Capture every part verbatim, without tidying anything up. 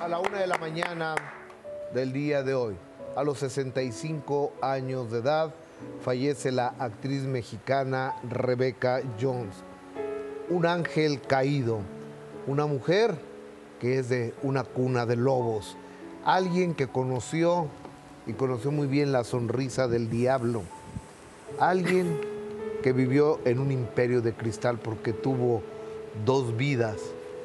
a la una de la mañana del día de hoy. A los sesenta y cinco años de edad, fallece la actriz mexicana Rebecca Jones. Un ángel caído, una mujer que es de una cuna de lobos, alguien que conoció y conoció muy bien la sonrisa del diablo, alguien que vivió en un imperio de cristal porque tuvo dos vidas,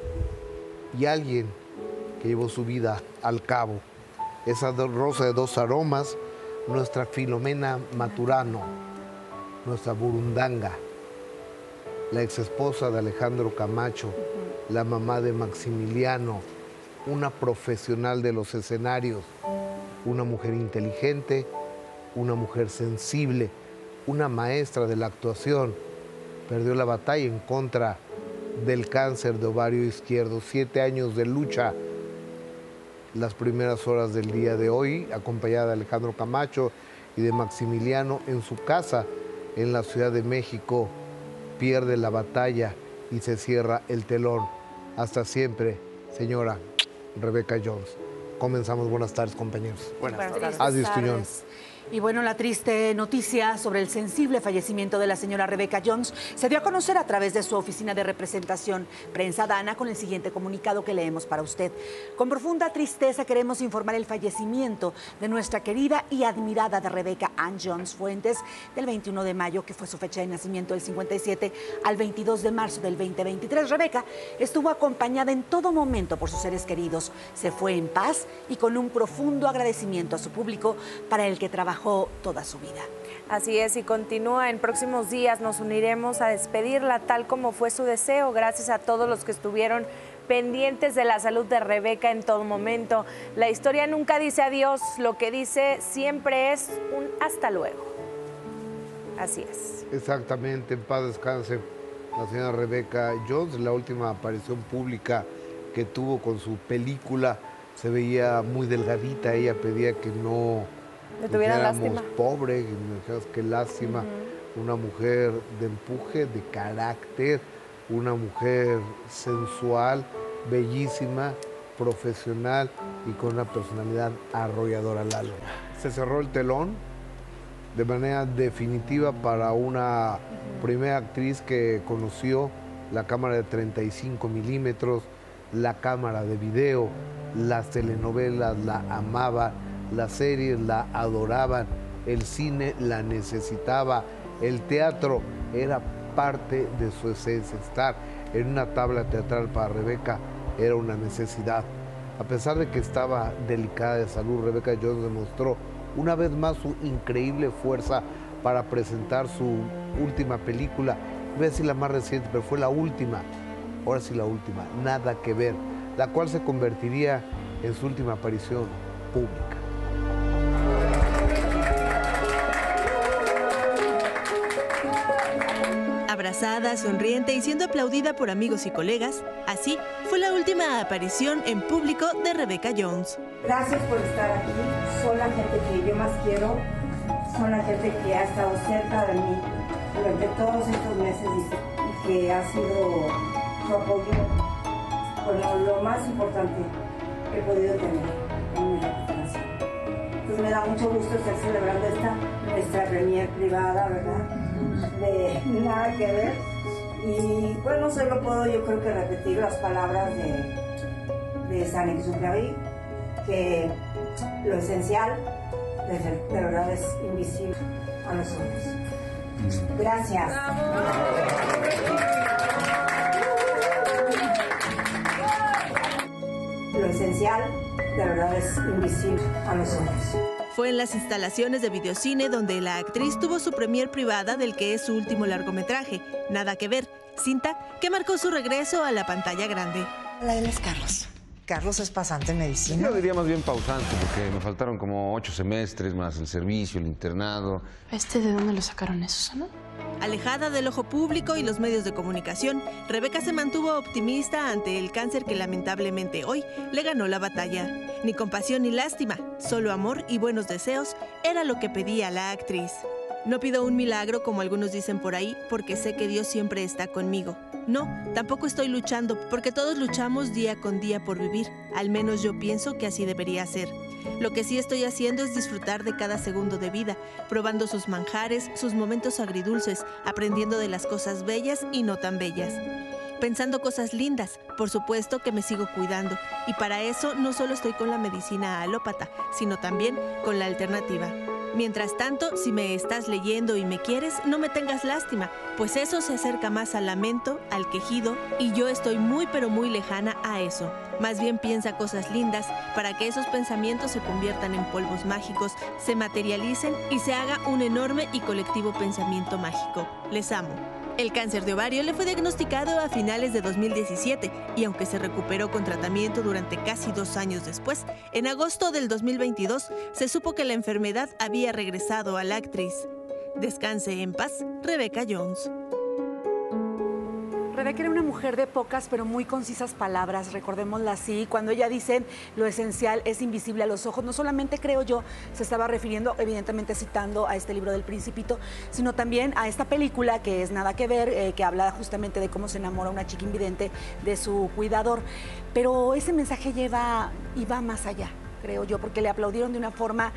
y alguien que llevó su vida al cabo. Esa rosa de dos aromas, nuestra Filomena Maturano, nuestra Burundanga, la exesposa de Alejandro Camacho, uh-huh. la mamá de Maximiliano, una profesional de los escenarios, una mujer inteligente, una mujer sensible, una maestra de la actuación. Perdió la batalla en contra del cáncer de ovario izquierdo. Siete años de lucha. Las primeras horas del día de hoy, acompañada de Alejandro Camacho y de Maximiliano en su casa en la Ciudad de México, pierde la batalla y se cierra el telón. Hasta siempre, señora Rebecca Jones. Comenzamos. Buenas tardes, compañeros. Buenas, Buenas tardes. Adis Tuñón. Y bueno, la triste noticia sobre el sensible fallecimiento de la señora Rebecca Jones se dio a conocer a través de su oficina de representación Prensa Dana con el siguiente comunicado que leemos para usted. Con profunda tristeza queremos informar el fallecimiento de nuestra querida y admirada de Rebecca Ann Jones Fuentes del veintiuno de mayo, que fue su fecha de nacimiento del cincuenta y siete, al veintidós de marzo del veinte veintitrés. Rebecca estuvo acompañada en todo momento por sus seres queridos. Se fue en paz y con un profundo agradecimiento a su público para el que trabajó toda su vida. Así es, y continúa. En próximos días nos uniremos a despedirla tal como fue su deseo. Gracias a todos los que estuvieron pendientes de la salud de Rebecca en todo momento. La historia nunca dice adiós, lo que dice siempre es un hasta luego. Así es. Exactamente, en paz descanse la señora Rebecca Jones. La última aparición pública que tuvo con su película, se veía muy delgadita. Ella pedía que no ¿Le tuvieran lástima? Pobre, qué lástima. Uh-huh. Una mujer de empuje, de carácter, una mujer sensual, bellísima, profesional y con una personalidad arrolladora al alma. Se cerró el telón de manera definitiva para una uh-huh. primera actriz que conoció la cámara de treinta y cinco milímetros, la cámara de video, las telenovelas la amaba, las series la adoraban, el cine la necesitaba, el teatro era parte de su esencia. Estar en una tabla teatral para Rebecca era una necesidad. A pesar de que estaba delicada de salud, Rebecca Jones demostró una vez más su increíble fuerza para presentar su última película. Voy a decir la más reciente, pero fue la última, ahora sí la última, Nada que ver, la cual se convertiría en su última aparición pública. Abrazada, sonriente y siendo aplaudida por amigos y colegas, así fue la última aparición en público de Rebecca Jones. Gracias por estar aquí. Son la gente que yo más quiero, son la gente que ha estado cerca de mí durante todos estos meses y que ha sido su apoyo, bueno, lo más importante que he podido tener en mi recuperación. Entonces me da mucho gusto estar celebrando esta nuestra premier privada, ¿verdad? De Nada que ver. Y bueno, solo puedo yo creo que repetir las palabras de, de San Exupéry, que lo esencial de, de verdad es invisible a los ojos. Gracias. Lo esencial de verdad es invisible a los ojos. Fue en las instalaciones de videocine donde la actriz tuvo su premier privada del que es su último largometraje, Nada que ver, cinta que marcó su regreso a la pantalla grande. La él es Carlos. Carlos es pasante en medicina. Yo diría más bien pausante, porque me faltaron como ocho semestres, más el servicio, el internado. ¿Este de dónde lo sacaron eso, Susana? Alejada del ojo público y los medios de comunicación, Rebecca se mantuvo optimista ante el cáncer que lamentablemente hoy le ganó la batalla. Ni compasión ni lástima, solo amor y buenos deseos era lo que pedía la actriz. No pido un milagro, como algunos dicen por ahí, porque sé que Dios siempre está conmigo. No, tampoco estoy luchando, porque todos luchamos día con día por vivir. Al menos yo pienso que así debería ser. Lo que sí estoy haciendo es disfrutar de cada segundo de vida, probando sus manjares, sus momentos agridulces, aprendiendo de las cosas bellas y no tan bellas. Pensando cosas lindas, por supuesto que me sigo cuidando, y para eso no solo estoy con la medicina alópata, sino también con la alternativa. Mientras tanto, si me estás leyendo y me quieres, no me tengas lástima, pues eso se acerca más al lamento, al quejido, y yo estoy muy pero muy lejana a eso. Más bien piensa cosas lindas para que esos pensamientos se conviertan en polvos mágicos, se materialicen y se haga un enorme y colectivo pensamiento mágico. Les amo. El cáncer de ovario le fue diagnosticado a finales de dos mil diecisiete y aunque se recuperó con tratamiento durante casi dos años después, en agosto del dos mil veintidós se supo que la enfermedad había regresado a la actriz. Descanse en paz, Rebecca Jones. Rebecca era una mujer de pocas pero muy concisas palabras, recordémosla así. Cuando ella dice lo esencial es invisible a los ojos, no solamente, creo yo, se estaba refiriendo, evidentemente citando a este libro del Principito, sino también a esta película que es Nada que ver, eh, que habla justamente de cómo se enamora una chica invidente de su cuidador. Pero ese mensaje lleva y va más allá, creo yo, porque le aplaudieron de una forma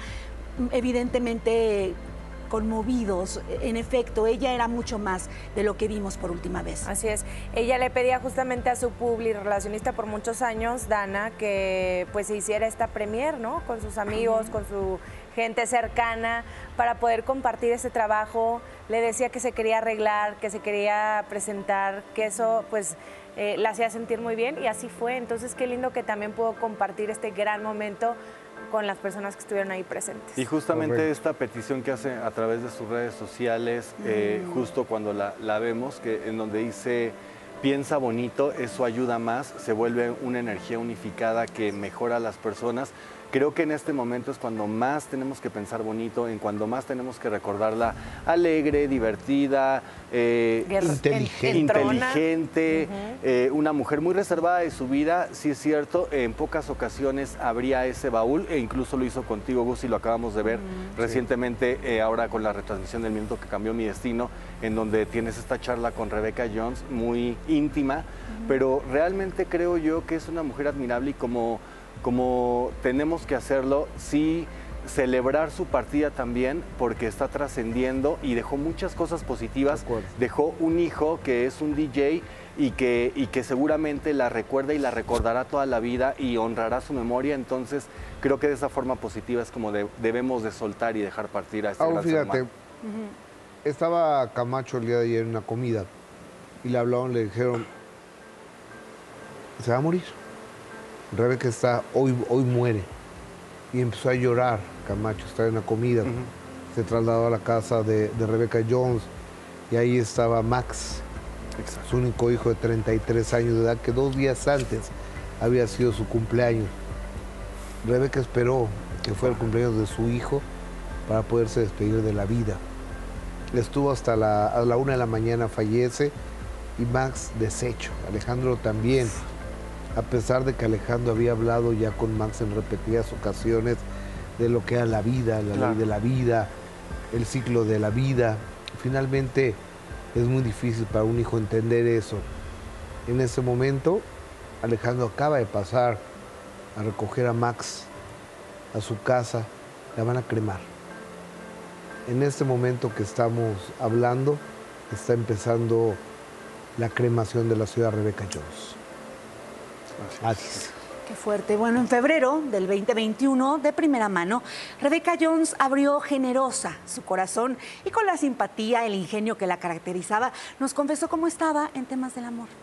evidentemente conmovidos. En efecto, ella era mucho más de lo que vimos por última vez. Así es. Ella le pedía justamente a su publi relacionista por muchos años, Dana, que pues se hiciera esta premier, ¿no? Con sus amigos, con su gente cercana, para poder compartir ese trabajo. Le decía que se quería arreglar, que se quería presentar, que eso pues eh, la hacía sentir muy bien, y así fue. Entonces qué lindo que también pudo compartir este gran momento con las personas que estuvieron ahí presentes. Y justamente Correcto. Esta petición que hace a través de sus redes sociales, mm. eh, justo cuando la, la vemos, que en donde dice, piensa bonito, eso ayuda más, se vuelve una energía unificada que mejora a las personas. Creo que en este momento es cuando más tenemos que pensar bonito, en cuando más tenemos que recordarla alegre, divertida, eh, inteligente, inteligente uh-huh. eh, una mujer muy reservada de su vida. Sí es cierto, en pocas ocasiones abría ese baúl, e incluso lo hizo contigo, Gus, y lo acabamos de ver uh-huh. recientemente, eh, ahora con la retransmisión del Minuto que Cambió Mi Destino, en donde tienes esta charla con Rebecca Jones, muy íntima, uh-huh. pero realmente creo yo que es una mujer admirable, y como... como tenemos que hacerlo, sí celebrar su partida también, porque está trascendiendo y dejó muchas cosas positivas. Dejó un hijo que es un D J y que, y que seguramente la recuerda y la recordará toda la vida y honrará su memoria. Entonces creo que de esa forma positiva es como de, debemos de soltar y dejar partir a este ah, gran fíjate, ser humano. Uh-huh. Estaba Camacho el día de ayer en una comida y le hablaron, le dijeron, se va a morir. Rebecca está, hoy, hoy muere. Y empezó a llorar. Camacho estaba en la comida. Uh-huh. Se trasladó a la casa de, de Rebecca Jones y ahí estaba Max, Exacto. su único hijo de treinta y tres años de edad, que dos días antes había sido su cumpleaños. Rebecca esperó que fuera el cumpleaños de su hijo para poderse despedir de la vida. Estuvo hasta la, a la una de la mañana, fallece, y Max deshecho. Alejandro también. A pesar de que Alejandro había hablado ya con Max en repetidas ocasiones de lo que era la vida, la claro. ley de la vida, el ciclo de la vida, finalmente es muy difícil para un hijo entender eso. En ese momento, Alejandro acaba de pasar a recoger a Max a su casa, la van a cremar. En este momento que estamos hablando, está empezando la cremación de la ciudad Rebecca Jones. Adiós. Qué fuerte. Bueno, en febrero del veinte veintiuno, de primera mano, Rebecca Jones abrió generosa su corazón y con la simpatía, el ingenio que la caracterizaba, nos confesó cómo estaba en temas del amor.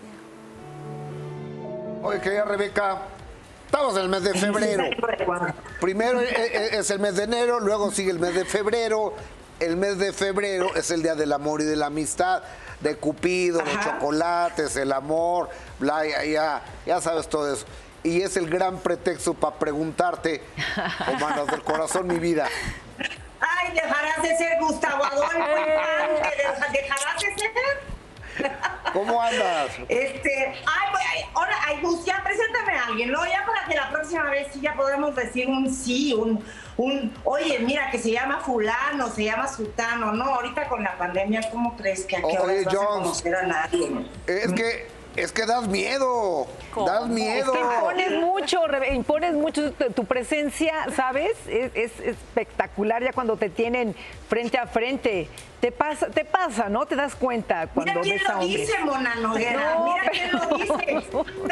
Oye, querida Rebecca, estamos en el mes de febrero. Primero es el mes de enero, luego sigue el mes de febrero. El mes de febrero es el día del amor y de la amistad, de Cupido, Ajá. los chocolates, el amor, bla, ya, ya, ya sabes todo eso. Y es el gran pretexto para preguntarte, con manos del corazón, mi vida. Ay, dejarás de ser Gustavo Adolfo, dejarás de ser. ¿Cómo andas? Este, ay, pues, ay, ahora, ay, Gus, ya preséntame a alguien, ¿no? Ya para que la próxima vez sí ya podamos decir un sí, un, un, oye, mira, que se llama fulano, se llama sultano, ¿no? Ahorita con la pandemia, ¿cómo crees que a qué Oye, horas vas a Jones, conocer a nadie? Es que... Es que das miedo, ¿Cómo? das miedo. Es que impones mucho, Rebe- impones mucho tu, tu presencia, ¿sabes? Es, es espectacular ya cuando te tienen frente a frente. Te pasa, te pasa, ¿no? Te das cuenta cuando Mira quién ves a lo hombres. dice, Mona Noguera, No, mira pero- quién lo dice.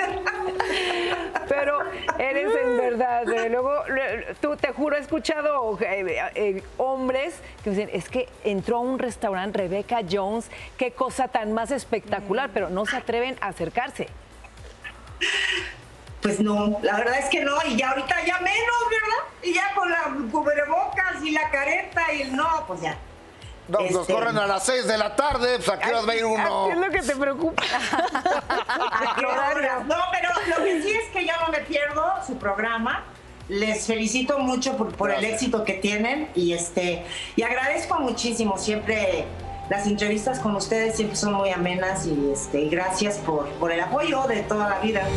Pero eres en verdad, desde luego, le- tú te juro, he escuchado eh, eh, hombres que me dicen, es que entró a un restaurante Rebecca Jones, qué cosa tan más espectacular, pero no se atreven a acercarse. Pues no, la verdad es que no, y ya ahorita ya menos, ¿verdad? Y ya con la cubrebocas y la careta y el no, pues ya. No, nos Este- corren a las seis de la tarde, pues ¿a qué horas va a ir uno? ¿Qué es lo que te preocupa? ¿A qué horas? No, pero lo que sí es que yo no me pierdo su programa. Les felicito mucho por, por el éxito que tienen y este y agradezco muchísimo siempre las entrevistas con ustedes, siempre son muy amenas y este y gracias por, por el apoyo de toda la vida.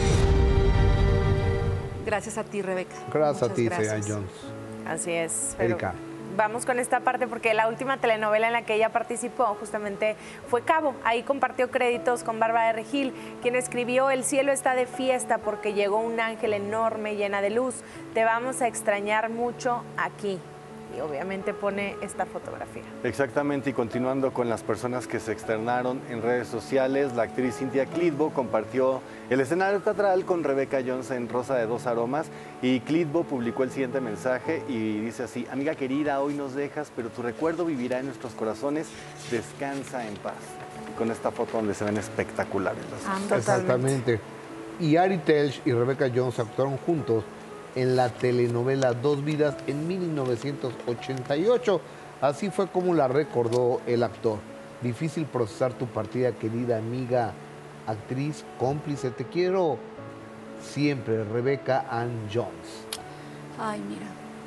Gracias a ti, Rebeca. Gracias a Muchas ti, gracias. Sea Jones. Así es. Pero Erika. vamos con esta parte porque la última telenovela en la que ella participó justamente fue Cabo. Ahí compartió créditos con Bárbara de Regil, quien escribió El cielo está de fiesta porque llegó un ángel enorme llena de luz. Te vamos a extrañar mucho aquí. Y obviamente pone esta fotografía. Exactamente, y continuando con las personas que se externaron en redes sociales, la actriz Cynthia Clitbo compartió el escenario teatral con Rebecca Jones en Rosa de dos aromas y Clitbo publicó el siguiente mensaje y dice así: amiga querida, hoy nos dejas, pero tu recuerdo vivirá en nuestros corazones, descansa en paz. Y con esta foto donde se ven espectaculares las dos. Exactamente. Y Ari Telch y Rebecca Jones actuaron juntos en la telenovela Dos Vidas en mil novecientos ochenta y ocho. Así fue como la recordó el actor. Difícil procesar tu partida, querida amiga, actriz, cómplice. Te quiero siempre, Rebecca Ann Jones. Ay, mira.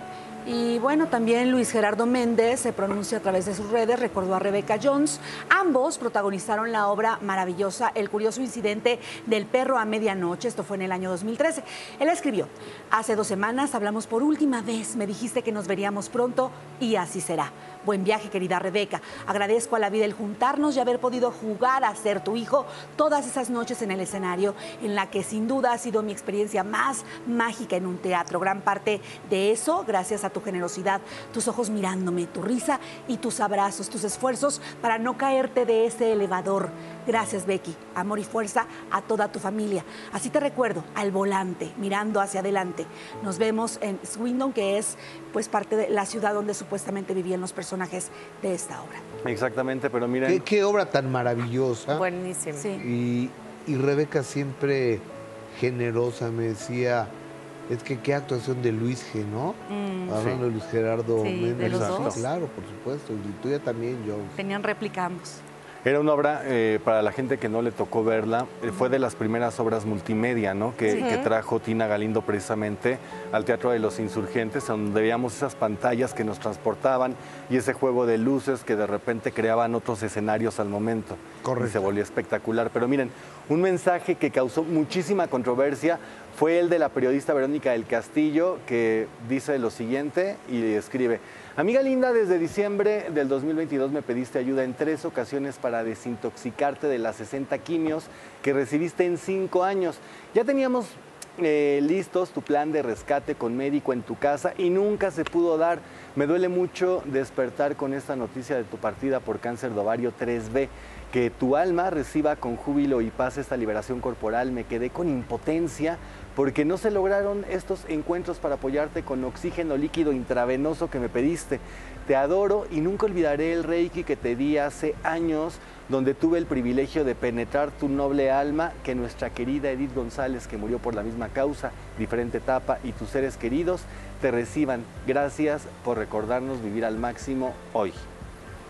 Y bueno, también Luis Gerardo Méndez se pronuncia a través de sus redes, recordó a Rebecca Jones. Ambos protagonizaron la obra maravillosa El curioso incidente del perro a medianoche. Esto fue en el año dos mil trece. Él escribió: hace dos semanas hablamos por última vez, me dijiste que nos veríamos pronto y así será. Buen viaje, querida Rebeca. Agradezco a la vida el juntarnos y haber podido jugar a ser tu hijo todas esas noches en el escenario, en la que sin duda ha sido mi experiencia más mágica en un teatro. Gran parte de eso gracias a tu generosidad, tus ojos mirándome, tu risa y tus abrazos, tus esfuerzos para no caerte de ese elevador. Gracias, Becky. Amor y fuerza a toda tu familia. Así te recuerdo, al volante, mirando hacia adelante. Nos vemos en Swindon, que es pues parte de la ciudad donde supuestamente vivían los personajes de esta obra. Exactamente, pero miren... ¿Qué, qué obra tan maravillosa. Buenísimo. Sí. Y, y Rebeca siempre generosa me decía, es que qué actuación de Luis G, ¿no? Mm. Hablando de Luis Gerardo Sí, Méndez. de los Sí, dos. claro, por supuesto. Y tuya también, Jones. Tenían réplica ambos. Era una obra, eh, para la gente que no le tocó verla, eh, fue de las primeras obras multimedia, ¿no? Que, Sí. que trajo Tina Galindo precisamente al Teatro de los Insurgentes, donde veíamos esas pantallas que nos transportaban y ese juego de luces que de repente creaban otros escenarios al momento. Correcto. Y se volvió espectacular. Pero miren, un mensaje que causó muchísima controversia fue el de la periodista Verónica del Castillo, que dice lo siguiente y escribe: amiga linda, desde diciembre del dos mil veintidós me pediste ayuda en tres ocasiones para desintoxicarte de las sesenta quimios que recibiste en cinco años. Ya teníamos eh, listos tu plan de rescate con médico en tu casa y nunca se pudo dar. Me duele mucho despertar con esta noticia de tu partida por cáncer de ovario tres B. Que tu alma reciba con júbilo y paz esta liberación corporal. Me quedé con impotencia porque no se lograron estos encuentros para apoyarte con oxígeno líquido intravenoso que me pediste. Te adoro y nunca olvidaré el reiki que te di hace años, donde tuve el privilegio de penetrar tu noble alma, que nuestra querida Edith González, que murió por la misma causa, diferente etapa, y tus seres queridos te reciban. Gracias por recordarnos vivir al máximo hoy.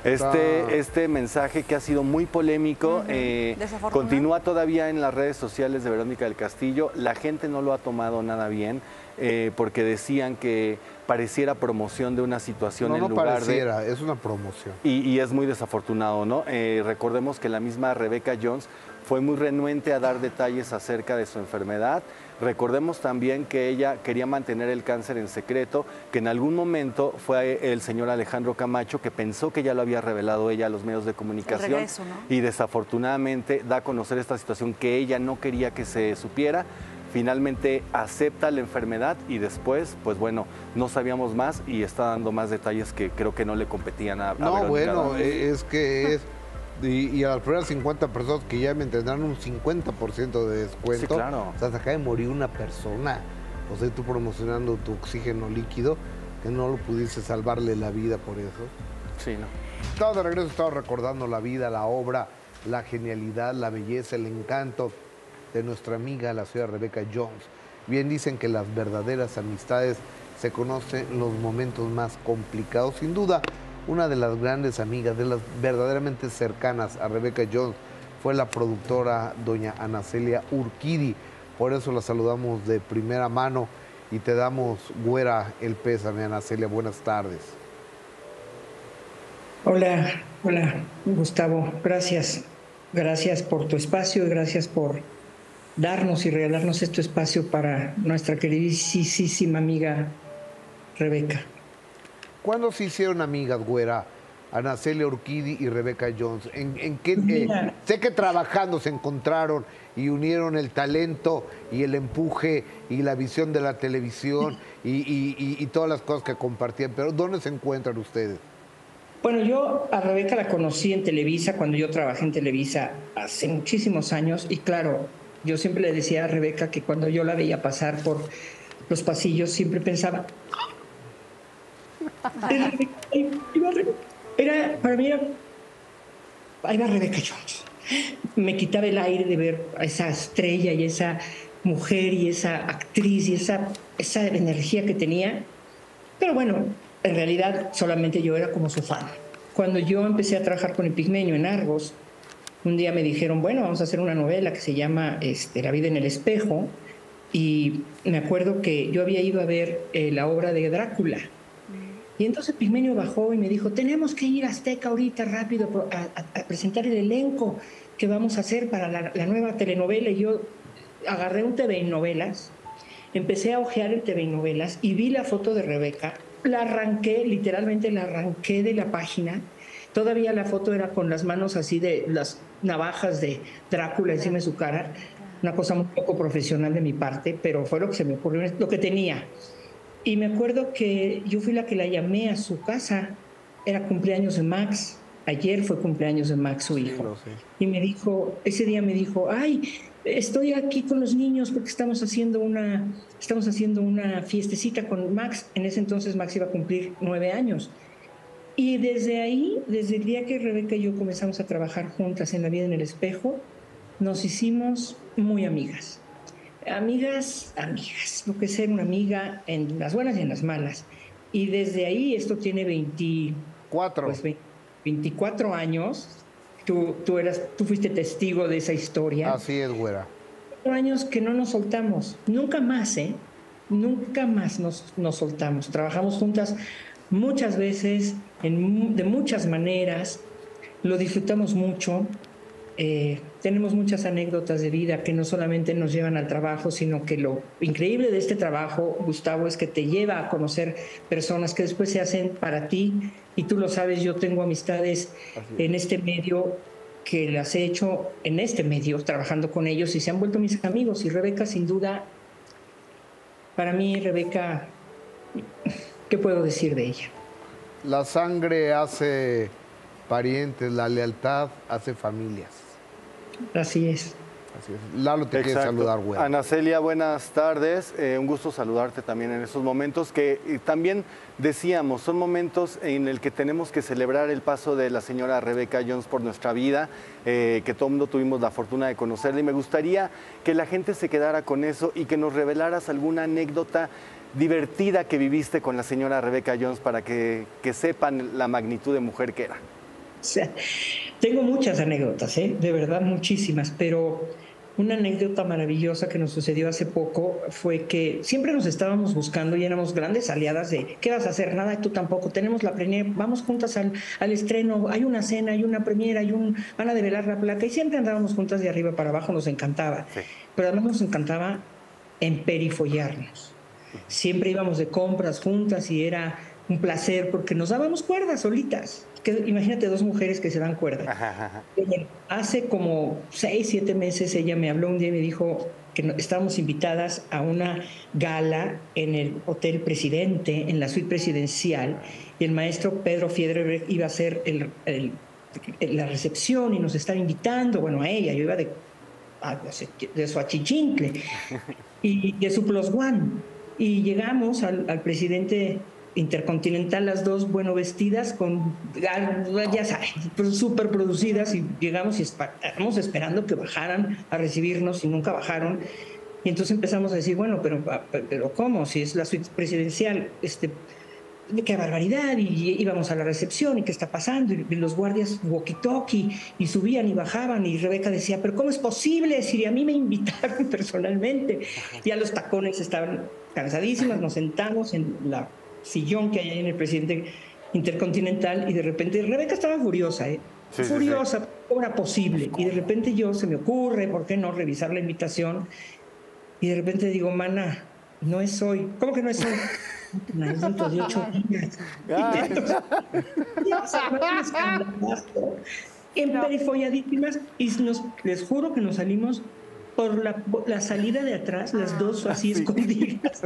Este, este mensaje que ha sido muy polémico, uh-huh. eh, continúa todavía en las redes sociales de Verónica del Castillo. La gente no lo ha tomado nada bien, eh, porque decían que pareciera promoción de una situación no, en no lugar pareciera, de... es una promoción. Y, y es muy desafortunado, ¿no? Eh, recordemos que la misma Rebecca Jones fue muy renuente a dar detalles acerca de su enfermedad. Recordemos también que ella quería mantener el cáncer en secreto, que en algún momento fue el señor Alejandro Camacho que pensó que ya lo había revelado ella a los medios de comunicación. El regreso, ¿no? Y desafortunadamente da a conocer esta situación que ella no quería que se supiera. Finalmente acepta la enfermedad y después, pues bueno, no sabíamos más y está dando más detalles que creo que no le competían a, a No, Verónica. bueno, es que es... Y, y a las primeras cincuenta personas que llamen tendrán un cincuenta por ciento de descuento. Sí, claro. O sea, se acaba de morir una persona. O sea, tú promocionando tu oxígeno líquido, que no lo pudiste salvarle la vida por eso. Sí, no. Estamos de regreso, estamos recordando la vida, la obra, la genialidad, la belleza, el encanto de nuestra amiga, la señora Rebecca Jones. Bien dicen que las verdaderas amistades se conocen en los momentos más complicados. Sin duda, una de las grandes amigas, de las verdaderamente cercanas a Rebecca Jones, fue la productora doña Ana Celia Urquidi. Por eso la saludamos de primera mano y te damos, güera, el pésame, Ana Celia. Buenas tardes. Hola, hola, Gustavo. Gracias. Gracias por tu espacio y gracias por darnos y regalarnos este espacio para nuestra queridísima amiga Rebecca. ¿Cuándo se hicieron amigas, güera, Ana Celia Urquidi y Rebecca Jones? ¿En, en qué, eh, sé que trabajando se encontraron y unieron el talento y el empuje y la visión de la televisión y, y, y, y todas las cosas que compartían, pero ¿dónde se encuentran ustedes? Bueno, yo a Rebecca la conocí en Televisa, cuando yo trabajé en Televisa hace muchísimos años, y claro, yo siempre le decía a Rebecca que cuando yo la veía pasar por los pasillos, siempre pensaba... Era, era, para mí era, ahí va Rebecca Jones. Me quitaba el aire de ver a esa estrella y esa mujer y esa actriz y esa, esa energía que tenía. Pero bueno, en realidad solamente yo era como su fan. Cuando yo empecé a trabajar con el Pigmeño en Argos, un día me dijeron, bueno, vamos a hacer una novela que se llama este, La vida en el espejo. Y me acuerdo que yo había ido a ver eh, la obra de Drácula. Y entonces Pigmenio bajó y me dijo, tenemos que ir a Azteca ahorita rápido a, a, a presentar el elenco que vamos a hacer para la, la nueva telenovela. Y yo agarré un T V en novelas, empecé a ojear el T V en novelas y vi la foto de Rebecca, la arranqué, literalmente la arranqué de la página. Todavía la foto era con las manos así de las navajas de Drácula encima de su cara, una cosa muy poco profesional de mi parte, pero fue lo que se me ocurrió, lo que tenía. Y me acuerdo que yo fui la que la llamé a su casa, era cumpleaños de Max, ayer fue cumpleaños de Max, su hijo. Sí, y me dijo, ese día me dijo, ay, estoy aquí con los niños porque estamos haciendo una, estamos haciendo una fiestecita con Max. En ese entonces Max iba a cumplir nueve años. Y desde ahí, desde el día que Rebecca y yo comenzamos a trabajar juntas en La vida en el espejo, nos hicimos muy amigas. Amigas, amigas, lo que es ser una amiga en las buenas y en las malas. Y desde ahí, esto tiene veinticuatro, pues, veinticuatro años, tú, tú, eras, tú fuiste testigo de esa historia. Así es, güera. veinticuatro años que no nos soltamos, nunca más, ¿eh? Nunca más nos, nos soltamos. Trabajamos juntas muchas veces, en, de muchas maneras, lo disfrutamos mucho. Eh, tenemos muchas anécdotas de vida que no solamente nos llevan al trabajo, sino que lo increíble de este trabajo, Gustavo, es que te lleva a conocer personas que después se hacen para ti, y tú lo sabes, yo tengo amistades en este medio que las he hecho en este medio, trabajando con ellos, y se han vuelto mis amigos. Y Rebecca, sin duda, para mí, Rebecca, ¿qué puedo decir de ella? La sangre hace parientes, la lealtad hace familias. Así es. Así es. Lalo te quiere saludar, güey. Ana Celia, buenas tardes. Eh, un gusto saludarte también en estos momentos que eh, también decíamos, son momentos en el que tenemos que celebrar el paso de la señora Rebecca Jones por nuestra vida, eh, que todo el mundo tuvimos la fortuna de conocerla, y me gustaría que la gente se quedara con eso y que nos revelaras alguna anécdota divertida que viviste con la señora Rebecca Jones para que, que sepan la magnitud de mujer que era. O sea, tengo muchas anécdotas, ¿eh? De verdad muchísimas, pero una anécdota maravillosa que nos sucedió hace poco fue que siempre nos estábamos buscando y éramos grandes aliadas de ¿qué vas a hacer? Nada, tú tampoco, tenemos la premier, vamos juntas al, al estreno, hay una cena, hay una premiera, hay un, van a develar la placa y siempre andábamos juntas de arriba para abajo, nos encantaba, sí. Pero además nos encantaba emperifollarnos. Siempre íbamos de compras juntas y era un placer porque nos dábamos cuerdas solitas. Que, imagínate dos mujeres que se dan cuerda. Ajá, ajá. Hace como seis, siete meses ella me habló un día y me dijo que no, estábamos invitadas a una gala en el Hotel Presidente, en la suite presidencial, y el maestro Pedro Fiedler iba a hacer el, el, el, la recepción y nos están invitando, bueno, a ella, yo iba de, de su achichincle y de su plus one. Y llegamos al, al presidente Intercontinental, las dos, bueno, vestidas, con, ya saben, súper producidas, y llegamos y estábamos esperando que bajaran a recibirnos y nunca bajaron. Y entonces empezamos a decir, bueno, pero, pero ¿cómo? Si es la suite presidencial, este, qué barbaridad, y íbamos a la recepción, y qué está pasando, y los guardias walkie-talkie, y subían y bajaban, y Rebeca decía, pero ¿cómo es posible? Si a mí me invitaron personalmente. Ya los tacones estaban cansadísimas, nos sentamos en la sillón que hay ahí en el Presidente Intercontinental, y de repente Rebeca estaba furiosa, ¿eh? Sí, furiosa, sí, sí. ¿Cómo era posible? Y de repente yo, se me ocurre, ¿por qué no revisar la invitación? Y de repente digo, mana, no es hoy. ¿Cómo que no es hoy? No, es dentro de ocho días. Emperifolladísimas, y nos, les juro que nos salimos por la, la salida de atrás, las dos así sí. escondidas.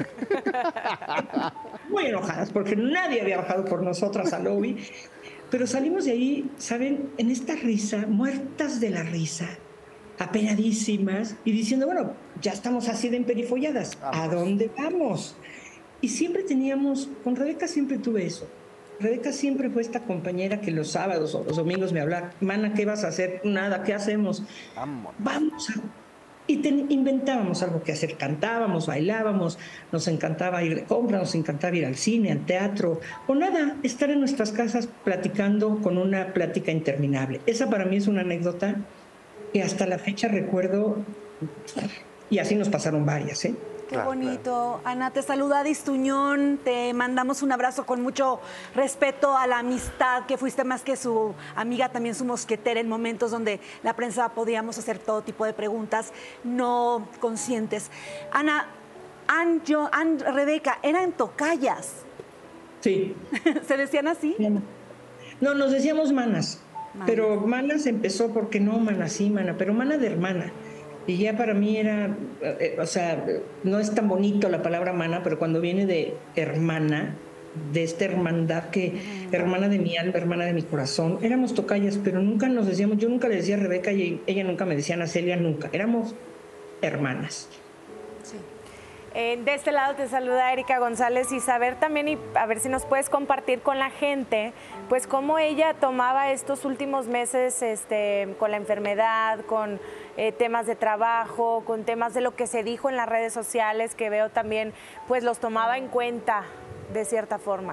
Muy enojadas, porque nadie había bajado por nosotras al lobby. Pero salimos de ahí, ¿saben? En esta risa, muertas de la risa, apenadísimas, y diciendo, bueno, ya estamos así de emperifolladas, ¿a dónde vamos? Y siempre teníamos, con Rebeca siempre tuve eso. Rebeca siempre fue esta compañera que los sábados o los domingos me hablaba, mana, ¿qué vas a hacer? Nada, ¿qué hacemos? Vamos, Vamos a... Y te, inventábamos algo que hacer, cantábamos, bailábamos, nos encantaba ir de compra, nos encantaba ir al cine, al teatro, o nada, estar en nuestras casas platicando con una plática interminable. Esa para mí es una anécdota que hasta la fecha recuerdo, y así nos pasaron varias, ¿eh? Qué bonito. Ana, te saluda Adis Tuñón, te mandamos un abrazo con mucho respeto a la amistad, que fuiste más que su amiga, también su mosquetera en momentos donde la prensa podíamos hacer todo tipo de preguntas no conscientes. Ana, Ann, yo, Ann, Rebeca, eran tocayas. Sí. ¿Se decían así? No, nos decíamos manas, manas. Pero manas empezó porque no, mana sí, mana, pero mana de hermana. Y ya para mí era, eh, o sea, no es tan bonito la palabra mana, pero cuando viene de hermana, de esta hermandad que, uh-huh. hermana de mi alma, hermana de mi corazón, éramos tocayas, pero nunca nos decíamos, yo nunca le decía a Rebeca y ella nunca me decía a Celia, nunca, éramos hermanas. Sí. Eh, de este lado te saluda Erika González, y saber también, y a ver si nos puedes compartir con la gente, pues cómo ella tomaba estos últimos meses este, con la enfermedad, con eh, temas de trabajo, con temas de lo que se dijo en las redes sociales, que veo también, pues los tomaba en cuenta de cierta forma.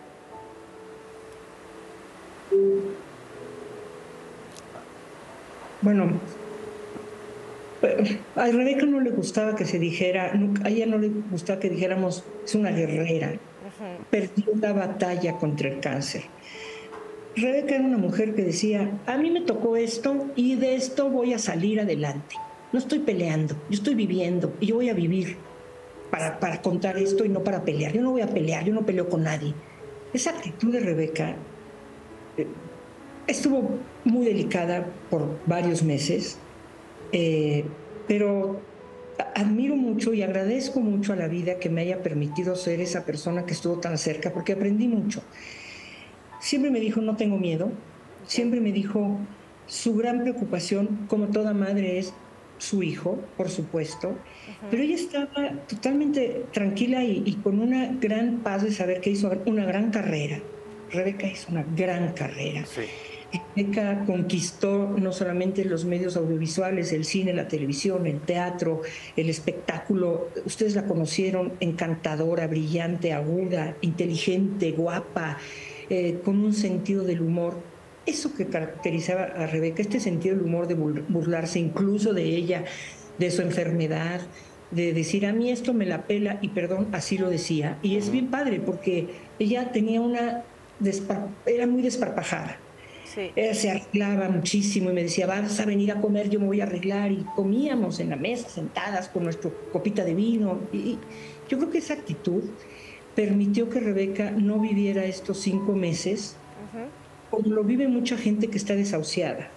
Bueno, a Rebeca no le gustaba que se dijera, a ella no le gustaba que dijéramos, es una guerrera, uh-huh. perdió la batalla contra el cáncer. Rebeca era una mujer que decía, a mí me tocó esto y de esto voy a salir adelante. No estoy peleando, yo estoy viviendo y yo voy a vivir para, para contar esto y no para pelear. Yo no voy a pelear, yo no peleo con nadie. Esa actitud de Rebeca eh, estuvo muy delicada por varios meses. Eh, pero admiro mucho y agradezco mucho a la vida que me haya permitido ser esa persona que estuvo tan cerca, porque aprendí mucho. Siempre me dijo, no tengo miedo. Siempre me dijo, su gran preocupación, como toda madre, es su hijo, por supuesto. Uh-huh. Pero ella estaba totalmente tranquila y, y con una gran paz de saber que hizo una gran carrera. Rebeca hizo una gran carrera. Sí. Rebeca conquistó no solamente los medios audiovisuales, el cine, la televisión, el teatro, el espectáculo. Ustedes la conocieron, encantadora, brillante, aguda, inteligente, guapa, eh, con un sentido del humor eso que caracterizaba a Rebeca, este sentido del humor de burlarse incluso de ella, de su enfermedad, de decir, a mí esto me la pela, y perdón, así lo decía. Y es bien padre, porque ella tenía una... era muy desparpajada. Sí. Ella se arreglaba muchísimo y me decía, vas a venir a comer, yo me voy a arreglar. Y comíamos en la mesa, sentadas con nuestra copita de vino. Y yo creo que esa actitud permitió que Rebeca no viviera estos cinco meses uh-huh. como lo vive mucha gente que está desahuciada.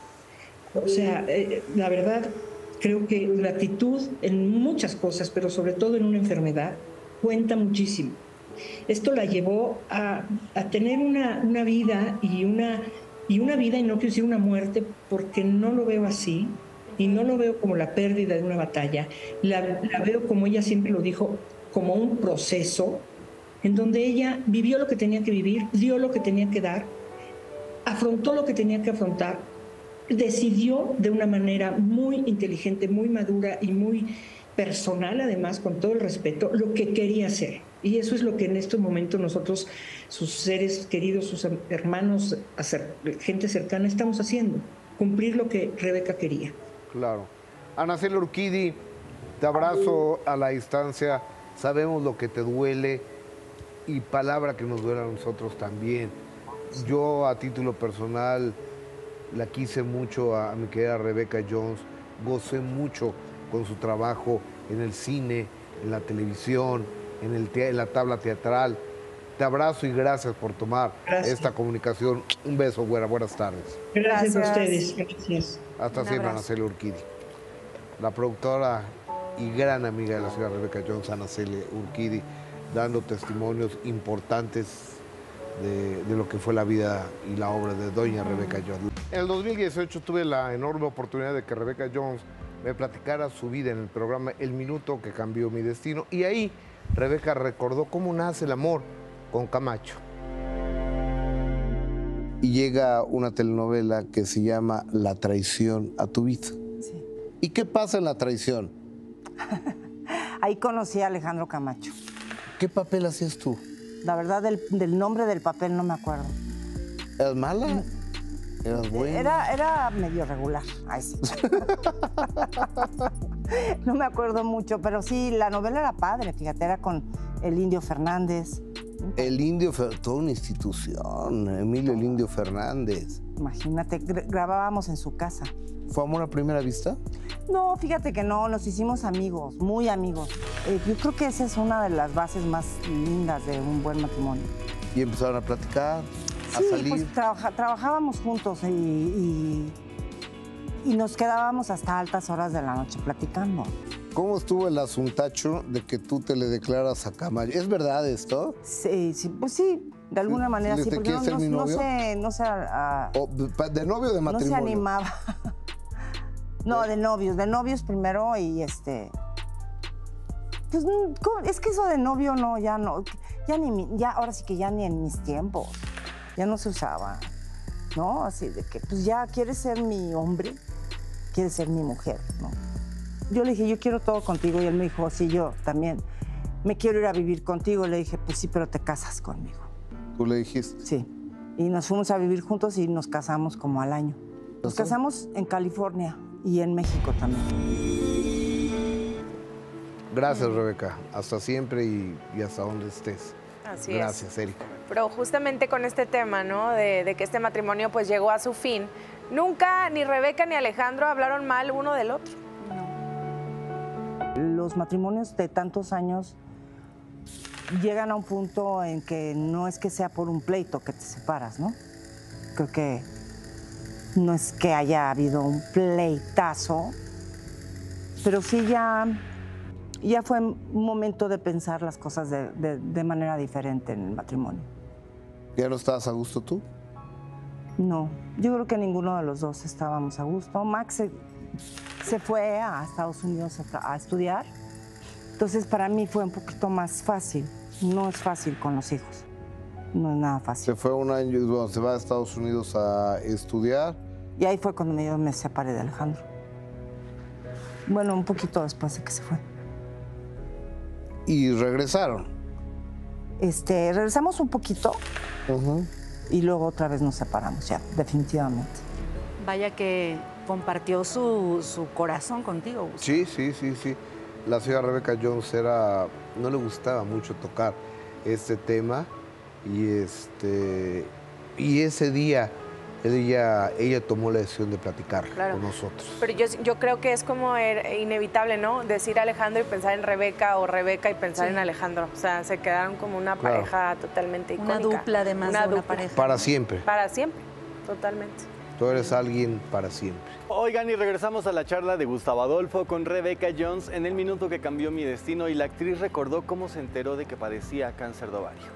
O sea, eh, la verdad, creo que la actitud en muchas cosas, pero sobre todo en una enfermedad, cuenta muchísimo. Esto la llevó a, a tener una, una vida y una, y una vida, y no quiero decir una muerte, porque no lo veo así, y no lo veo como la pérdida de una batalla, la, la veo, como ella siempre lo dijo, como un proceso en donde ella vivió lo que tenía que vivir, dio lo que tenía que dar, afrontó lo que tenía que afrontar, decidió de una manera muy inteligente, muy madura y muy personal, además, con todo el respeto, lo que quería hacer. Y eso es lo que en este momento nosotros, sus seres queridos, sus hermanos, gente cercana, estamos haciendo. Cumplir lo que Rebeca quería. Claro. Anaceli Urquidi, te abrazo a la distancia. Sabemos lo que te duele y palabra que nos duele a nosotros también. Yo, a título personal, la quise mucho a, a mi querida Rebeca Jones. Gocé mucho con su trabajo en el cine, en la televisión, en, el te en la tabla teatral. Te abrazo y gracias por tomar gracias. esta comunicación. Un beso, güera. Buenas tardes. Gracias, gracias a ustedes. Gracias. Hasta Un siempre, Anaceli Urquidi. La productora y gran amiga de la señora Rebeca Jones, Anaceli Urquidi, dando testimonios importantes de, de lo que fue la vida y la obra de doña mm. Rebeca Jones. En el dos mil dieciocho tuve la enorme oportunidad de que Rebeca Jones me platicara su vida en el programa El Minuto que Cambió Mi Destino, y ahí Rebeca recordó cómo nace el amor con Camacho. Y llega una telenovela que se llama La traición a tu vida. Sí. ¿Y qué pasa en La traición? Ahí conocí a Alejandro Camacho. ¿Qué papel hacías tú? La verdad, del, del nombre del papel no me acuerdo. ¿Eras mala? ¿Eras buena? Era, era medio regular. Ay, sí. No me acuerdo mucho, pero sí, la novela era padre, fíjate, era con el Indio Fernández. El Indio, toda una institución, Emilio el Indio Fernández. Imagínate, grabábamos en su casa. ¿Fue amor a primera vista? No, fíjate que no, nos hicimos amigos, muy amigos. Eh, yo creo que esa es una de las bases más lindas de un buen matrimonio. ¿Y empezaron a platicar, a sí, salir? Pues trabaja, trabajábamos juntos y, y, y nos quedábamos hasta altas horas de la noche platicando. ¿Cómo estuvo el asuntacho de que tú te le declaras a Camacho? ¿Es verdad esto? Sí, sí, pues sí, de alguna manera sí, porque no, no, no se, no se a, o, ¿de novio o de matrimonio? No se animaba. No, de novios, de novios primero y este... Pues es que eso de novio no, ya no, ya ni, ya, ahora sí que ya ni en mis tiempos, ya no se usaba, ¿no? Así de que, pues ya, ¿quieres ser mi hombre? ¿Quieres ser mi mujer? ¿No? Yo le dije, yo quiero todo contigo, y él me dijo, sí, yo también me quiero ir a vivir contigo. Le dije, pues sí, pero te casas conmigo. ¿Tú le dijiste? Sí, y nos fuimos a vivir juntos y nos casamos como al año. Nos ¿Eso? casamos en California y en México también. Gracias, Rebeca. Hasta siempre y, y hasta donde estés. Así Gracias, es. Erika. Pero justamente con este tema, ¿no? De, de que este matrimonio pues llegó a su fin, nunca ni Rebeca ni Alejandro hablaron mal uno del otro. Los matrimonios de tantos años llegan a un punto en que no es que sea por un pleito que te separas, ¿no? Creo que no es que haya habido un pleitazo, pero sí ya, ya fue un momento de pensar las cosas de, de, de manera diferente en el matrimonio. ¿Ya no estabas a gusto tú? No, yo creo que ninguno de los dos estábamos a gusto. Max se, se fue a Estados Unidos a, a estudiar, entonces para mí fue un poquito más fácil. No es fácil con los hijos, no es nada fácil. Se fue un año, bueno, se va a Estados Unidos a estudiar. Y ahí fue cuando me, me separé de Alejandro. Bueno, un poquito después de que se fue. ¿Y regresaron? Este, regresamos un poquito. Uh-huh. y luego otra vez nos separamos, ya, definitivamente. Vaya que compartió su, su corazón contigo. Gustavo. Sí, sí, sí, sí. La señora Rebecca Jones era, no le gustaba mucho tocar este tema y, este, y ese día ella, ella tomó la decisión de platicar Claro. con nosotros. Pero yo, yo creo que es como er- inevitable, ¿no? Decir Alejandro y pensar en Rebeca o Rebeca y pensar Sí. en Alejandro. O sea, se quedaron como una Claro. pareja totalmente icónica. Una dupla, además de una pareja. Para siempre. Para siempre, totalmente. Tú eres alguien para siempre. Oigan, y regresamos a la charla de Gustavo Adolfo con Rebecca Jones en el minuto que cambió mi destino, y la actriz recordó cómo se enteró de que padecía cáncer de ovario.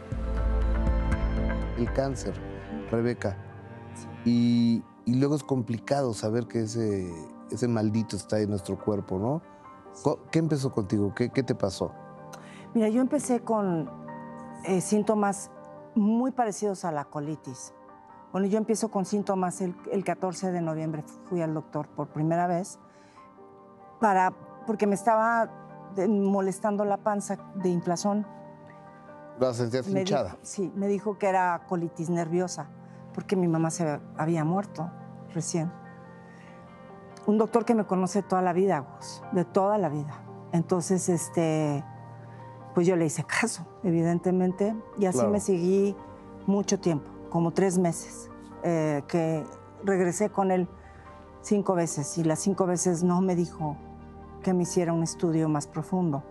El cáncer, Rebeca. Y, y luego es complicado saber que ese, ese maldito está en nuestro cuerpo, ¿no? Co- ¿Qué empezó contigo? ¿Qué, qué te pasó? Mira, yo empecé con eh, síntomas muy parecidos a la colitis. Bueno, yo empiezo con síntomas el, el catorce de noviembre, fui al doctor por primera vez, para, porque me estaba de- molestando la panza de inflazón. ¿La sentías Me hinchada? dijo- sí, me dijo que era colitis nerviosa, porque mi mamá se había muerto recién. Un doctor que me conoce toda la vida, Gus, de toda la vida. Entonces, este, pues yo le hice caso, evidentemente, y así Claro. me seguí mucho tiempo, como tres meses, eh, que regresé con él cinco veces, y las cinco veces no me dijo que me hiciera un estudio más profundo.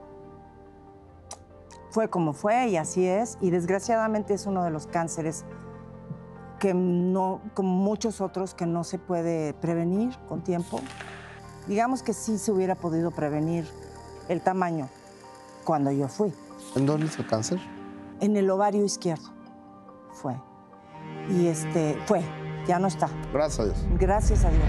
Fue como fue y así es, y desgraciadamente es uno de los cánceres que no, como muchos otros, que no se puede prevenir con tiempo. Digamos que sí se hubiera podido prevenir el tamaño cuando yo fui. ¿En dónde es el cáncer? En el ovario izquierdo fue. Y este, fue, ya no está. Gracias a Dios. Gracias a Dios.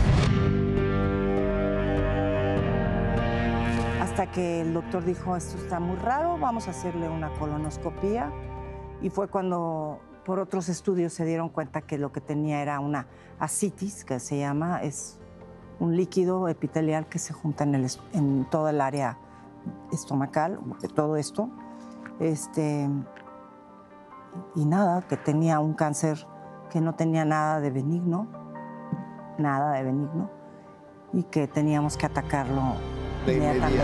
Hasta que el doctor dijo, esto está muy raro, vamos a hacerle una colonoscopía. Y fue cuando por otros estudios se dieron cuenta que lo que tenía era una ascitis, que se llama, es un líquido epitelial que se junta en, el, est- en todo el área estomacal, de todo esto. Este, y nada, que tenía un cáncer que no tenía nada de benigno, nada de benigno, y que teníamos que atacarlo De inmediatamente.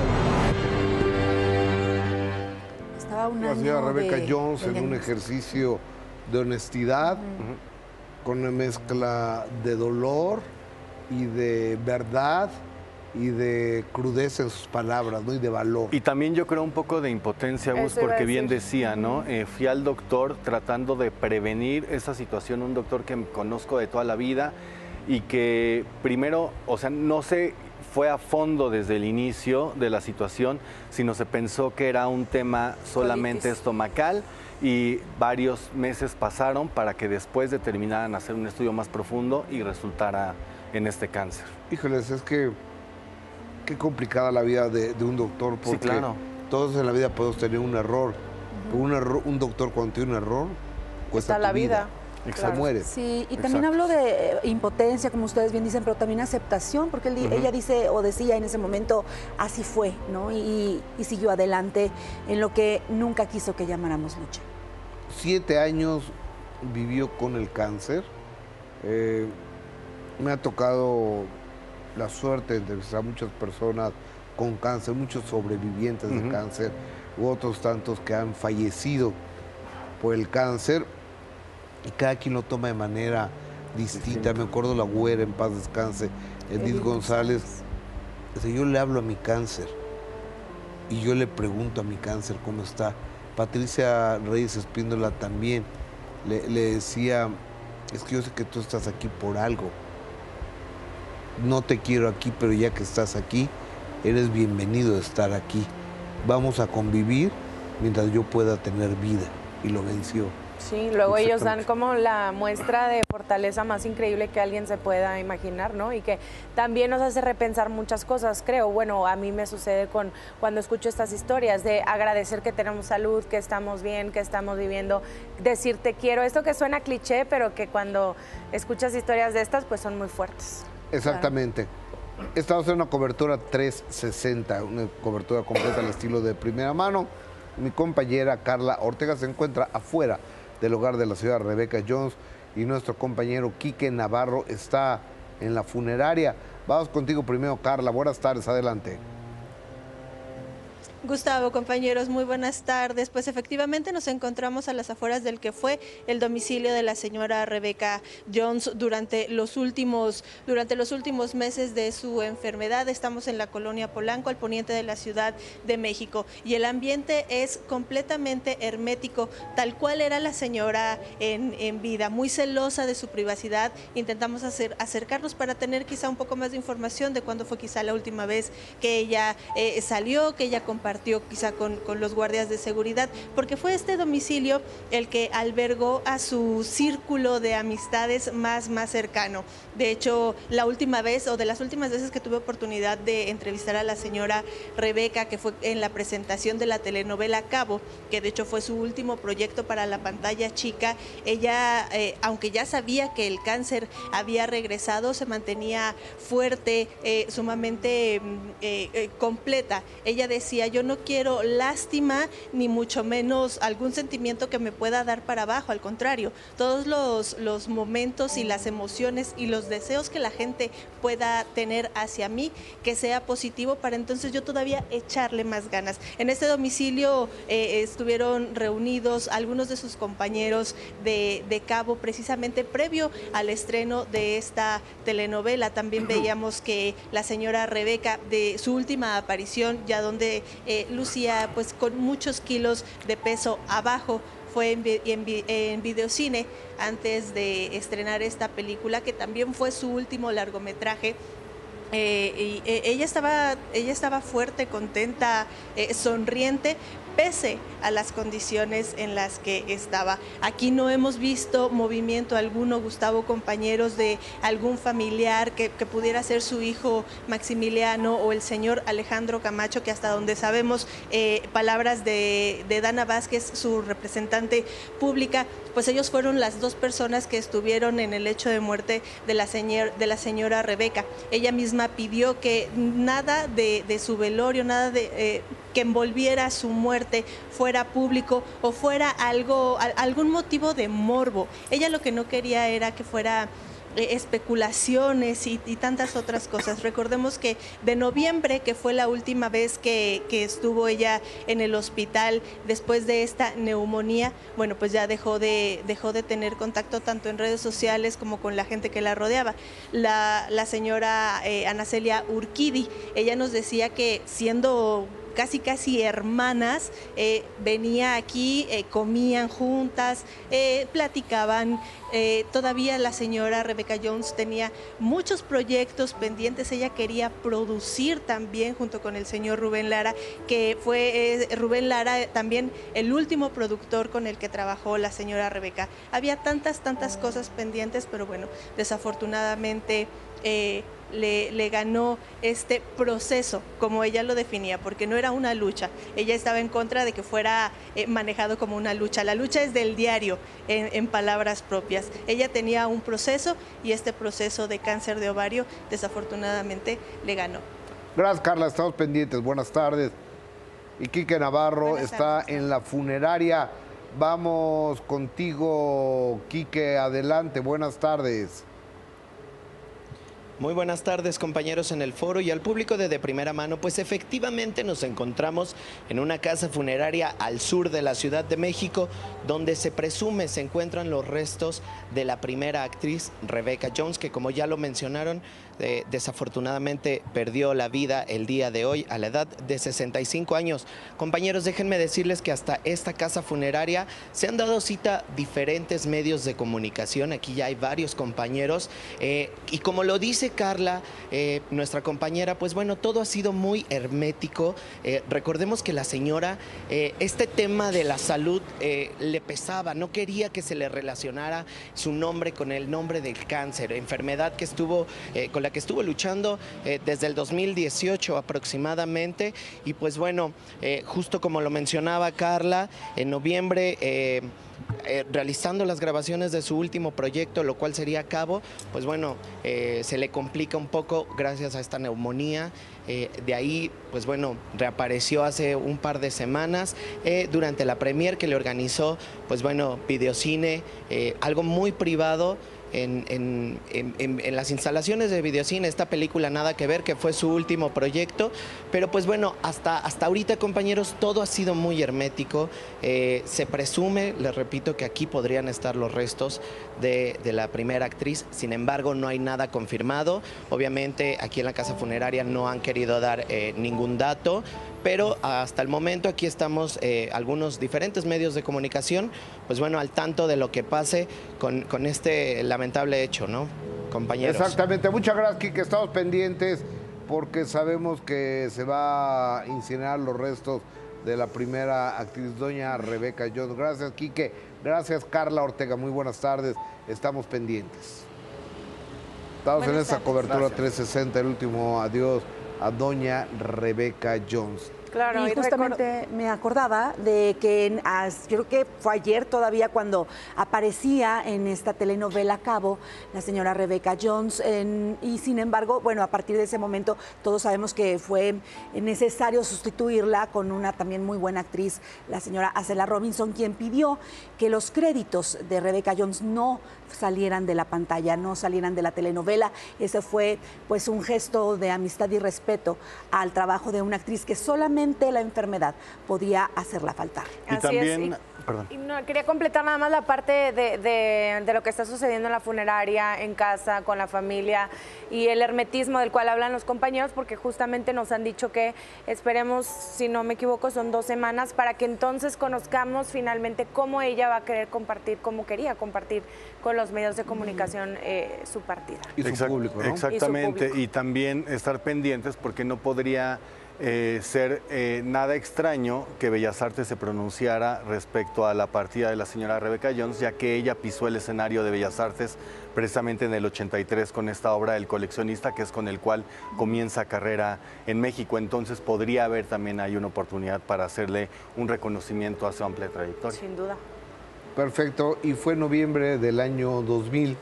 Estaba un La año señora Rebecca de- Jones de en un diagnóstico. ejercicio de honestidad, con una mezcla de dolor y de verdad y de crudeza en sus palabras, ¿no? Y de valor. Y también yo creo un poco de impotencia, Gus, Eso iba a porque bien decir. decía, ¿no? Eh, fui al doctor tratando de prevenir esa situación, un doctor que conozco de toda la vida y que primero, o sea, no se fue a fondo desde el inicio de la situación, sino se pensó que era un tema solamente Colitis. estomacal, y varios meses pasaron para que después determinaran hacer un estudio más profundo y resultara en este cáncer. Híjoles, es que qué complicada la vida de, de un doctor, porque Sí, claro. todos en la vida podemos tener un error. Pero un, error- un doctor cuando tiene un error, cuesta Está la tu vida. Se Claro. muere. Sí, y también Exacto. hablo de eh, impotencia, como ustedes bien dicen, pero también aceptación, porque él di- Ujú. ella dice o decía en ese momento, así fue, ¿no? Y, y siguió adelante en lo que nunca quiso que llamáramos lucha. Siete años vivió con el cáncer. Eh, me ha tocado la suerte de entrevistar a muchas personas con cáncer, muchos sobrevivientes de Ujú. cáncer, u otros tantos que han fallecido por el cáncer. Y cada quien lo toma de manera distinta. Me acuerdo la güera, en paz descanse, Edith Edith González. Dice, yo le hablo a mi cáncer y yo le pregunto a mi cáncer cómo está. Patricia Reyes Espíndola también le, le decía, es que yo sé que tú estás aquí por algo. No te quiero aquí, pero ya que estás aquí, eres bienvenido de estar aquí. Vamos a convivir mientras yo pueda tener vida. Y lo venció. Sí, luego ellos dan Exactamente. como la muestra de fortaleza más increíble que alguien se pueda imaginar, ¿no? Y que también nos hace repensar muchas cosas, creo. Bueno, a mí me sucede con cuando escucho estas historias de agradecer que tenemos salud, que estamos bien, que estamos viviendo, decir te quiero. Esto que suena cliché, pero que cuando escuchas historias de estas, pues son muy fuertes. Exactamente. Estamos en una cobertura trescientos sesenta, una cobertura completa al estilo de primera mano. Mi compañera Carla Ortega se encuentra afuera del hogar de la señora Rebecca Jones y nuestro compañero Quique Navarro está en la funeraria. Vamos contigo primero, Carla. Buenas tardes, adelante. Gustavo, compañeros, muy buenas tardes. Pues efectivamente nos encontramos a las afueras del que fue el domicilio de la señora Rebecca Jones durante los últimos, durante los últimos meses de su enfermedad. Estamos en la colonia Polanco, al poniente de la Ciudad de México, y el ambiente es completamente hermético, tal cual era la señora en, en vida, muy celosa de su privacidad. Intentamos hacer, acercarnos para tener quizá un poco más de información de cuándo fue quizá la última vez que ella eh, salió, que ella compartió quizá con, con los guardias de seguridad, porque fue este domicilio el que albergó a su círculo de amistades más, más cercano. De hecho, la última vez, o de las últimas veces que tuve oportunidad de entrevistar a la señora Rebecca, que fue en la presentación de la telenovela Cabo, que de hecho fue su último proyecto para la pantalla chica, ella, eh, aunque ya sabía que el cáncer había regresado, se mantenía fuerte, eh, sumamente eh, eh, completa. Ella decía, yo no quiero lástima, ni mucho menos algún sentimiento que me pueda dar para abajo, al contrario, todos los, los momentos y las emociones y los deseos que la gente pueda tener hacia mí, que sea positivo para entonces yo todavía echarle más ganas. En este domicilio eh, estuvieron reunidos algunos de sus compañeros de, de Cabo, precisamente previo al estreno de esta telenovela. También veíamos que la señora Rebecca, de su última aparición, ya donde eh, lucía pues con muchos kilos de peso abajo, fue en, en, en videocine antes de estrenar esta película, que también fue su último largometraje. Eh, y, eh, ella estaba, ella estaba fuerte, contenta, eh, sonriente, pese a las condiciones en las que estaba. Aquí no hemos visto movimiento alguno, Gustavo, compañeros, de algún familiar que, que pudiera ser su hijo Maximiliano o el señor Alejandro Camacho, que hasta donde sabemos, eh, palabras de, de Dana Vázquez, su representante pública, pues ellos fueron las dos personas que estuvieron en el lecho de muerte de la, señor, de la señora Rebecca. Ella misma pidió que nada de, de su velorio, nada de, eh, que envolviera su muerte fuera público o fuera algo, algún motivo de morbo. Ella lo que no quería era que fuera eh, especulaciones y, y tantas otras cosas. Recordemos que de noviembre, que fue la última vez que, que estuvo ella en el hospital después de esta neumonía, bueno, pues ya dejó de, dejó de tener contacto tanto en redes sociales como con la gente que la rodeaba. La, la señora eh, Ana Celia Urquidi, ella nos decía que siendo casi casi hermanas, eh, venía aquí, eh, comían juntas, eh, platicaban. Eh, todavía la señora Rebecca Jones tenía muchos proyectos pendientes. Ella quería producir también junto con el señor Rubén Lara, que fue eh, Rubén Lara también el último productor con el que trabajó la señora Rebecca. Había tantas, tantas cosas pendientes, pero bueno, desafortunadamente eh, Le, le ganó este proceso, como ella lo definía, porque no era una lucha. Ella estaba en contra de que fuera eh, manejado como una lucha. La lucha es del diario, en, en palabras propias. Ella tenía un proceso y este proceso de cáncer de ovario desafortunadamente le ganó. Gracias, Carla. Estamos pendientes. Buenas tardes. Y Quique Navarro Buenas está tardes. en la funeraria. Vamos contigo, Quique. Adelante. Buenas tardes. Muy buenas tardes, compañeros en el foro y al público de De Primera Mano. Pues efectivamente nos encontramos en una casa funeraria al sur de la Ciudad de México, donde se presume se encuentran los restos de la primera actriz Rebecca Jones, que como ya lo mencionaron, eh, desafortunadamente perdió la vida el día de hoy a la edad de sesenta y cinco años. Compañeros, déjenme decirles que hasta esta casa funeraria se han dado cita diferentes medios de comunicación. Aquí ya hay varios compañeros eh, y como lo dice Carla, eh, nuestra compañera, pues bueno, todo ha sido muy hermético. Eh, recordemos que la señora, eh, este tema de la salud eh, le pesaba, no quería que se le relacionara su nombre con el nombre del cáncer, enfermedad que estuvo, eh, con la que estuvo luchando eh, desde el dos mil dieciocho aproximadamente. Y pues bueno, eh, justo como lo mencionaba Carla, en noviembre... Eh, eh, realizando las grabaciones de su último proyecto, lo cual sería Cabo, pues bueno, eh, se le complica un poco gracias a esta neumonía. Eh, de ahí, pues bueno, reapareció hace un par de semanas eh, durante la premier que le organizó, pues bueno, Videocine, eh, algo muy privado. En, en, en, en las instalaciones de Videocine, esta película Nada que Ver, que fue su último proyecto, pero pues bueno, hasta, hasta ahorita, compañeros, todo ha sido muy hermético. Eh, se presume, les repito, que aquí podrían estar los restos de, de la primera actriz, sin embargo no hay nada confirmado. Obviamente aquí en la casa funeraria no han querido dar eh, ningún dato, pero hasta el momento aquí estamos eh, algunos diferentes medios de comunicación, pues bueno, al tanto de lo que pase con, con este lamentable hecho, ¿no, compañeros? Exactamente. Muchas gracias, Quique. Estamos pendientes porque sabemos que se va a incinerar los restos de la primera actriz, doña Rebeca Jones. Gracias, Quique. Gracias, Carla Ortega. Muy buenas tardes. Estamos pendientes. Estamos buenas en esta tardes. Cobertura gracias. trescientos sesenta, el último adiós a doña Rebeca Jones. Claro, y, y justamente me acordaba de que en, as, yo creo que fue ayer todavía cuando aparecía en esta telenovela Cabo la señora Rebeca Jones en, y sin embargo, bueno, a partir de ese momento todos sabemos que fue necesario sustituirla con una también muy buena actriz, la señora Acela Robinson, quien pidió que los créditos de Rebeca Jones no salieran de la pantalla, no salieran de la telenovela. Ese fue pues un gesto de amistad y respeto al trabajo de una actriz que solamente la enfermedad podía hacerla faltar. Y Así también, es. Y, perdón. Y no, quería completar nada más la parte de, de, de lo que está sucediendo en la funeraria, en casa, con la familia y el hermetismo del cual hablan los compañeros, porque justamente nos han dicho que esperemos, si no me equivoco, son dos semanas para que entonces conozcamos finalmente cómo ella va a querer compartir, cómo quería compartir con los medios de comunicación eh, su partida. Y su Exact, público, ¿no? Exactamente, y, su público. Y también estar pendientes porque no podría eh, ser eh, nada extraño que Bellas Artes se pronunciara respecto a la partida de la señora Rebeca Jones, ya que ella pisó el escenario de Bellas Artes precisamente en el ochenta y tres con esta obra El coleccionista, que es con el cual comienza carrera en México. Entonces podría haber también ahí una oportunidad para hacerle un reconocimiento a su amplia trayectoria. Sin duda. Perfecto, y fue en noviembre del año dos mil,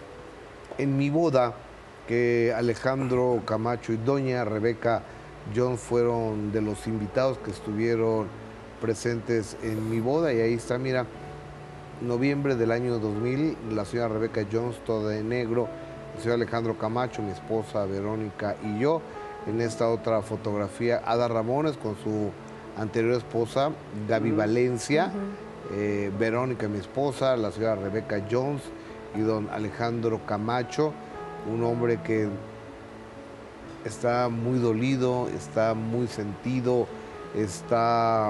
en mi boda, que Alejandro Camacho y doña Rebeca Jones fueron de los invitados que estuvieron presentes en mi boda, y ahí está, mira, noviembre del año dos mil, la señora Rebeca Jones, toda de negro, el señor Alejandro Camacho, mi esposa Verónica y yo. En esta otra fotografía, Ada Ramones con su anterior esposa, Gaby uh-huh. Valencia, uh-huh. eh, Verónica, mi esposa, la señora Rebeca Jones y don Alejandro Camacho, un hombre que está muy dolido, está muy sentido, está,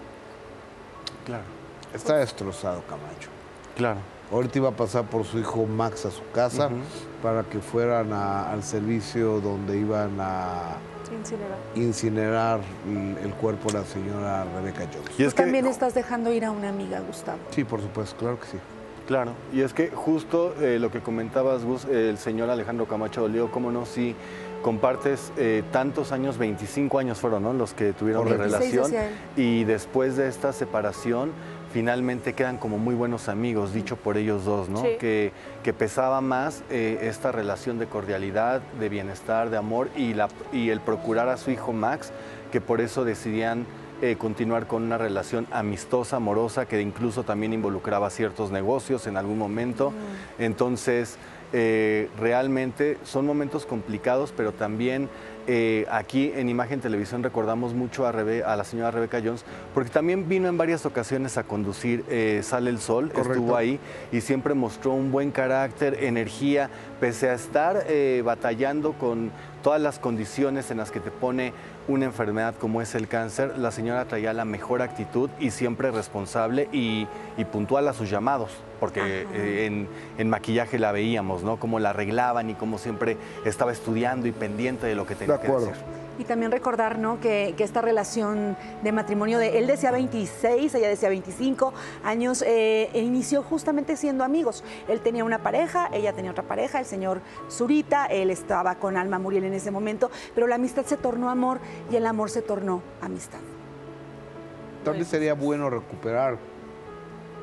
claro. está destrozado Camacho. Claro. Ahorita iba a pasar por su hijo Max a su casa uh-huh. para que fueran a, al servicio donde iban a incinerar, incinerar el, el cuerpo de la señora Rebeca Jones. Y es Tú que, también estás dejando ir a una amiga, Gustavo. Sí, por supuesto, claro que sí. Claro, y es que justo eh, lo que comentabas, Gus, eh, el señor Alejandro Camacho dolió, cómo no, si compartes eh, tantos años, veinticinco años fueron, ¿no?, los que tuvieron de relación, y después de esta separación, finalmente quedan como muy buenos amigos, dicho por ellos dos, ¿no? Sí. Que, que pesaba más eh, esta relación de cordialidad, de bienestar, de amor, y, la, y el procurar a su hijo Max, que por eso decidían Eh, continuar con una relación amistosa, amorosa, que incluso también involucraba ciertos negocios en algún momento. Mm. Entonces, eh, realmente son momentos complicados, pero también eh, aquí en Imagen Televisión recordamos mucho a, Rebe a la señora Rebeca Jones, porque también vino en varias ocasiones a conducir eh, Sale el Sol. Correcto. Estuvo ahí y siempre mostró un buen carácter, energía, pese a estar eh, batallando con todas las condiciones en las que te pone una enfermedad como es el cáncer. La señora traía la mejor actitud y siempre responsable y, y puntual a sus llamados, porque eh, en, en maquillaje la veíamos, ¿no?, cómo la arreglaban y cómo siempre estaba estudiando y pendiente de lo que tenía que hacer. Y también recordar, ¿no?, que, que esta relación de matrimonio de él decía veintiséis, ella decía veinticinco años, eh, e inició justamente siendo amigos. Él tenía una pareja, ella tenía otra pareja, el señor Zurita, él estaba con Alma Muriel en ese momento, pero la amistad se tornó amor y el amor se tornó amistad. También sería bueno recuperar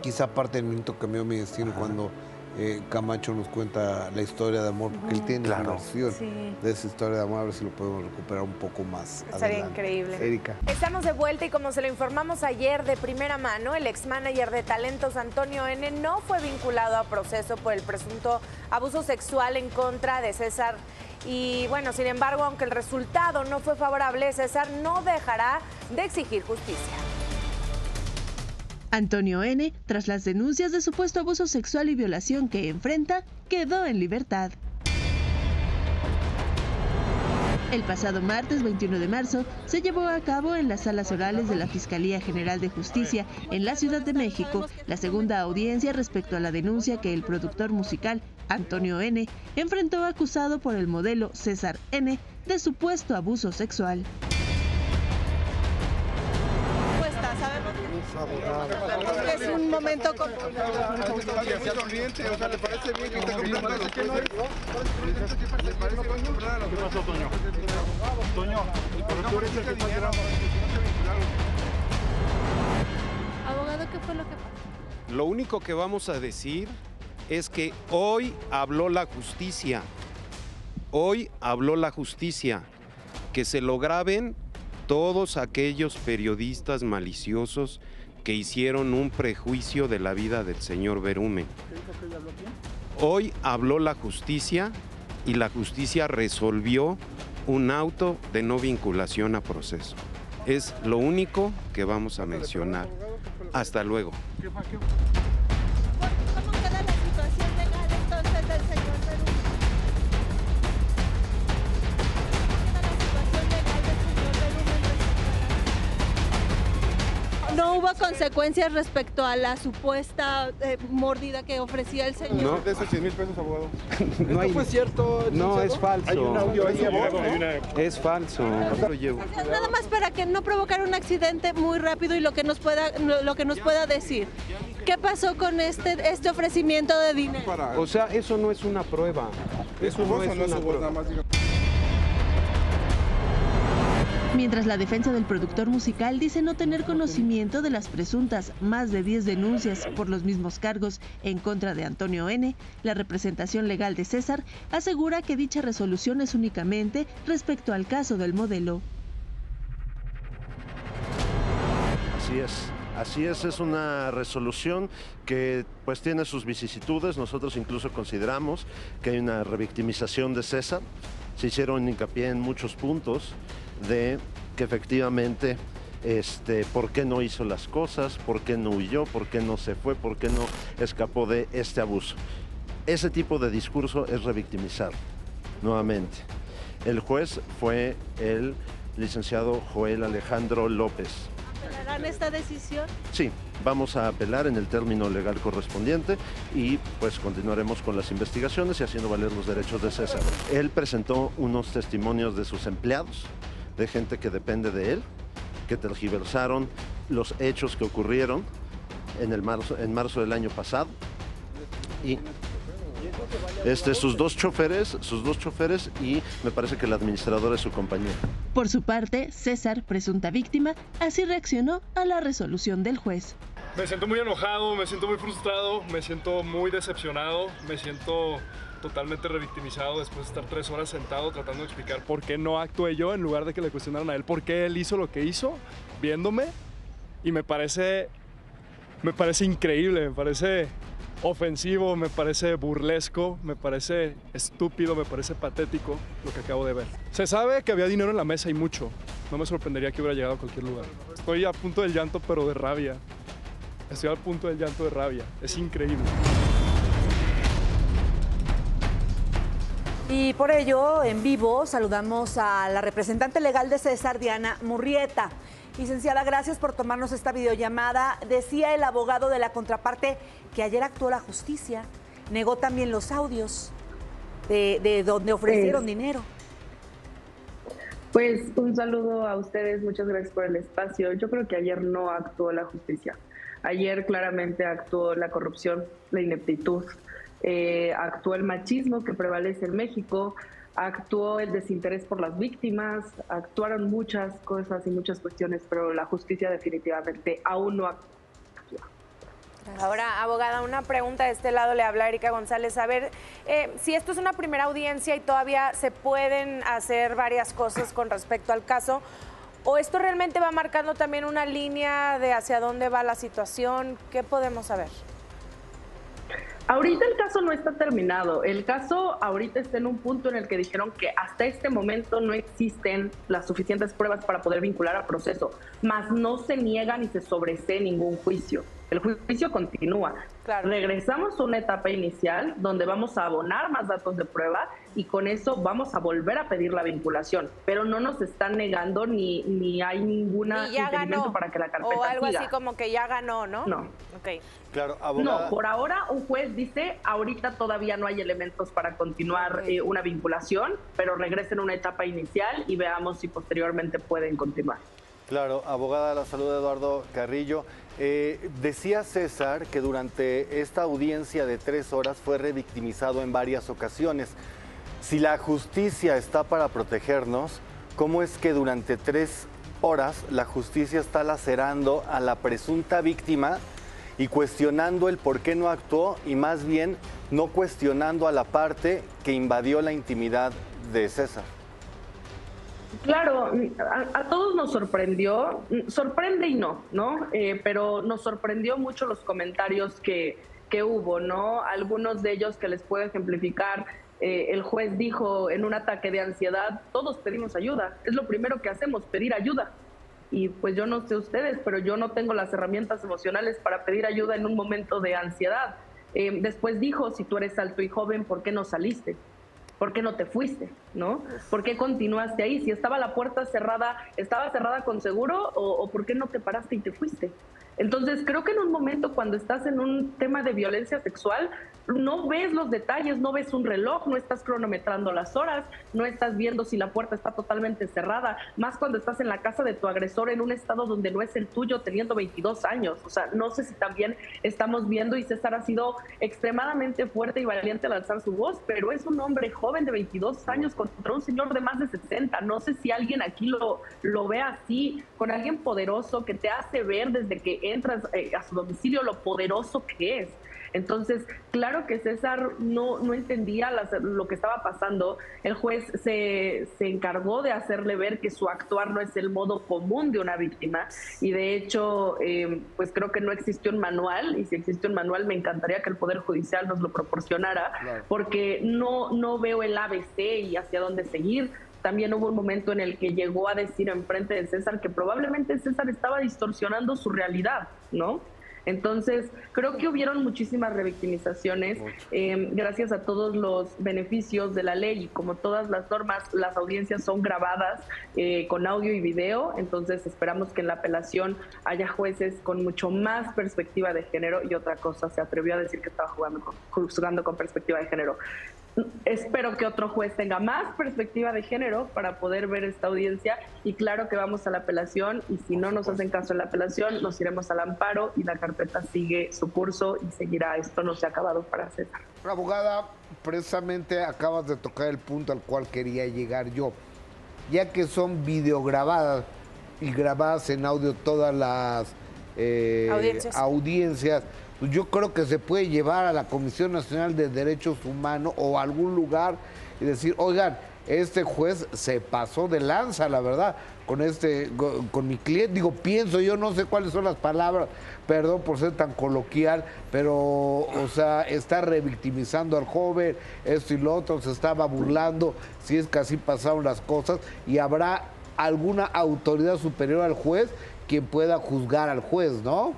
quizá parte del minuto cambió mi destino Ajá. cuando eh, Camacho nos cuenta la historia de amor, porque uh-huh. él tiene claro. una versión sí. de esa historia de amor, a ver si lo podemos recuperar un poco más Sería adelante. increíble. Erika. Estamos de vuelta y como se lo informamos ayer de primera mano, el ex-manager de Talentos Antonio N. no fue vinculado a proceso por el presunto abuso sexual en contra de César. Y bueno, sin embargo, aunque el resultado no fue favorable, César no dejará de exigir justicia. Antonio N., tras las denuncias de supuesto abuso sexual y violación que enfrenta, quedó en libertad. El pasado martes veintiuno de marzo se llevó a cabo en las salas orales de la Fiscalía General de Justicia en la Ciudad de México la segunda audiencia respecto a la denuncia que el productor musical Antonio N. enfrentó acusado por el modelo César N. de supuesto abuso sexual. Es un momento con... Abogado, ¿qué fue lo que pasó? Lo único que vamos a decir es que hoy habló la justicia. Hoy habló la justicia. Que se lo graben todos aquellos periodistas maliciosos que hicieron un prejuicio de la vida del señor Berumen. Hoy habló la justicia y la justicia resolvió un auto de no vinculación a proceso. Es lo único que vamos a mencionar. Hasta luego. ¿Cómo queda la situación legal entonces del señor Berumen? ¿No hubo consecuencias respecto a la supuesta eh, mordida que ofrecía el señor? No. De esos cien mil pesos, abogado. No hay, fue cierto? No, es falso. Hay un audio ahí, abogado, ¿no? Es falso. Lo llevo. Nada más para que no provocara un accidente muy rápido y lo que nos pueda, lo que nos pueda decir. ¿Qué pasó con este, este ofrecimiento de dinero? O sea, eso no es una prueba. Eso no es una prueba. Mientras la defensa del productor musical dice no tener conocimiento de las presuntas más de diez denuncias por los mismos cargos en contra de Antonio N., la representación legal de César asegura que dicha resolución es únicamente respecto al caso del modelo. Así es. Así es, es una resolución que pues tiene sus vicisitudes. Nosotros incluso consideramos que hay una revictimización de César. Se hicieron hincapié en muchos puntos de que efectivamente, este, por qué no hizo las cosas, por qué no huyó, por qué no se fue, por qué no escapó de este abuso. Ese tipo de discurso es revictimizar, nuevamente. El juez fue el licenciado Joel Alejandro López. ¿Apelarán esta decisión? Sí, vamos a apelar en el término legal correspondiente y pues continuaremos con las investigaciones y haciendo valer los derechos de César. Él presentó unos testimonios de sus empleados, de gente que depende de él, que tergiversaron los hechos que ocurrieron en, el marzo, en marzo del año pasado. Y este, sus dos choferes, sus dos choferes y me parece que el administrador es su compañía. Por su parte, César, presunta víctima, así reaccionó a la resolución del juez. Me siento muy enojado, me siento muy frustrado, me siento muy decepcionado, me siento totalmente revictimizado después de estar tres horas sentado tratando de explicar por qué no actué yo en lugar de que le cuestionaran a él por qué él hizo lo que hizo, viéndome, y me parece, me parece increíble, me parece ofensivo, me parece burlesco, me parece estúpido, me parece patético lo que acabo de ver. Se sabe que había dinero en la mesa y mucho, no me sorprendería que hubiera llegado a cualquier lugar. Estoy a punto del llanto, pero de rabia, estoy al punto del llanto de rabia, es increíble. Y por ello, en vivo, saludamos a la representante legal de César, Diana Murrieta. Licenciada, gracias por tomarnos esta videollamada. Decía el abogado de la contraparte que ayer actuó la justicia, negó también los audios de, de donde ofrecieron pues, dinero. Pues un saludo a ustedes, muchas gracias por el espacio. Yo creo que ayer no actuó la justicia. Ayer claramente actuó la corrupción, la ineptitud. Eh, actuó el machismo que prevalece en México, actuó el desinterés por las víctimas, actuaron muchas cosas y muchas cuestiones, pero la justicia definitivamente aún no actúa. Ahora, abogada, una pregunta de este lado, le habla Erika González. A ver, eh, si esto es una primera audiencia y todavía se pueden hacer varias cosas con respecto al caso, ¿o esto realmente va marcando también una línea de hacia dónde va la situación? ¿Qué podemos saber? Ahorita el caso no está terminado. El caso ahorita está en un punto en el que dijeron que hasta este momento no existen las suficientes pruebas para poder vincular al proceso, mas no se niega ni se sobresee ningún juicio. El juicio continúa. Claro. Regresamos a una etapa inicial donde vamos a abonar más datos de prueba y con eso vamos a volver a pedir la vinculación, pero no nos están negando ni, ni hay ninguna impedimento para que la carpeta o algo siga. Así como que ya ganó, ¿no? No. Okay. Claro, abogada. No, por ahora un juez dice, ahorita todavía no hay elementos para continuar okay. eh, una vinculación, pero regresen a una etapa inicial y veamos si posteriormente pueden continuar. Claro, abogada, la salud de Eduardo Carrillo. Eh, decía César que durante esta audiencia de tres horas fue revictimizado en varias ocasiones. Si la justicia está para protegernos, ¿cómo es que durante tres horas la justicia está lacerando a la presunta víctima y cuestionando el por qué no actuó y más bien no cuestionando a la parte que invadió la intimidad de César? Claro, a, a todos nos sorprendió, sorprende y no, ¿no? Eh, pero nos sorprendió mucho los comentarios que, que hubo, ¿no? Algunos de ellos que les puedo ejemplificar. Eh, el juez dijo en un ataque de ansiedad, todos pedimos ayuda, es lo primero que hacemos, pedir ayuda. Y pues yo no sé ustedes, pero yo no tengo las herramientas emocionales para pedir ayuda en un momento de ansiedad. Eh, después dijo, si tú eres alto y joven, ¿por qué no saliste? ¿Por qué no te fuiste? ¿No? ¿Por qué continuaste ahí? Si estaba la puerta cerrada, ¿estaba cerrada con seguro o, o por qué no te paraste y te fuiste? Entonces, creo que en un momento cuando estás en un tema de violencia sexual, no ves los detalles, no ves un reloj, no estás cronometrando las horas, no estás viendo si la puerta está totalmente cerrada, más cuando estás en la casa de tu agresor en un estado donde no es el tuyo, teniendo veintidós años. O sea, no sé si también estamos viendo, y César ha sido extremadamente fuerte y valiente al alzar su voz, pero es un hombre joven de veintidós años contra un señor de más de sesenta. No sé si alguien aquí lo, lo ve así, con alguien poderoso que te hace ver desde que entras eh, a su domicilio lo poderoso que es. Entonces, claro que César no, no entendía las, lo que estaba pasando. El juez se, se encargó de hacerle ver que su actuar no es el modo común de una víctima y de hecho, eh, pues creo que no existió un manual, y si existió un manual me encantaría que el Poder Judicial nos lo proporcionara, claro. Porque no, no veo el A B C y hacia dónde seguir. También hubo un momento en el que llegó a decir enfrente de César que probablemente César estaba distorsionando su realidad, ¿no? Entonces, creo que hubieron muchísimas revictimizaciones, eh, gracias a todos los beneficios de la ley, y como todas las normas, las audiencias son grabadas eh, con audio y video, entonces esperamos que en la apelación haya jueces con mucho más perspectiva de género, y otra cosa, se atrevió a decir que estaba jugando con, juzgando con perspectiva de género. Espero que otro juez tenga más perspectiva de género para poder ver esta audiencia, y claro que vamos a la apelación, y si no nos hacen caso en la apelación, nos iremos al amparo y la carpeta sigue su curso y seguirá. Esto no se ha acabado para César. Abogada, precisamente acabas de tocar el punto al cual quería llegar yo. Ya que son videograbadas y grabadas en audio todas las eh, audiencias, audiencias yo creo que se puede llevar a la Comisión Nacional de Derechos Humanos o a algún lugar y decir, oigan, este juez se pasó de lanza, la verdad, con este, con, con mi cliente. Digo, pienso, yo no sé cuáles son las palabras, perdón por ser tan coloquial, pero, o sea, está revictimizando al joven, esto y lo otro, se estaba burlando, si es que así pasaron las cosas, y habrá alguna autoridad superior al juez quien pueda juzgar al juez, ¿no?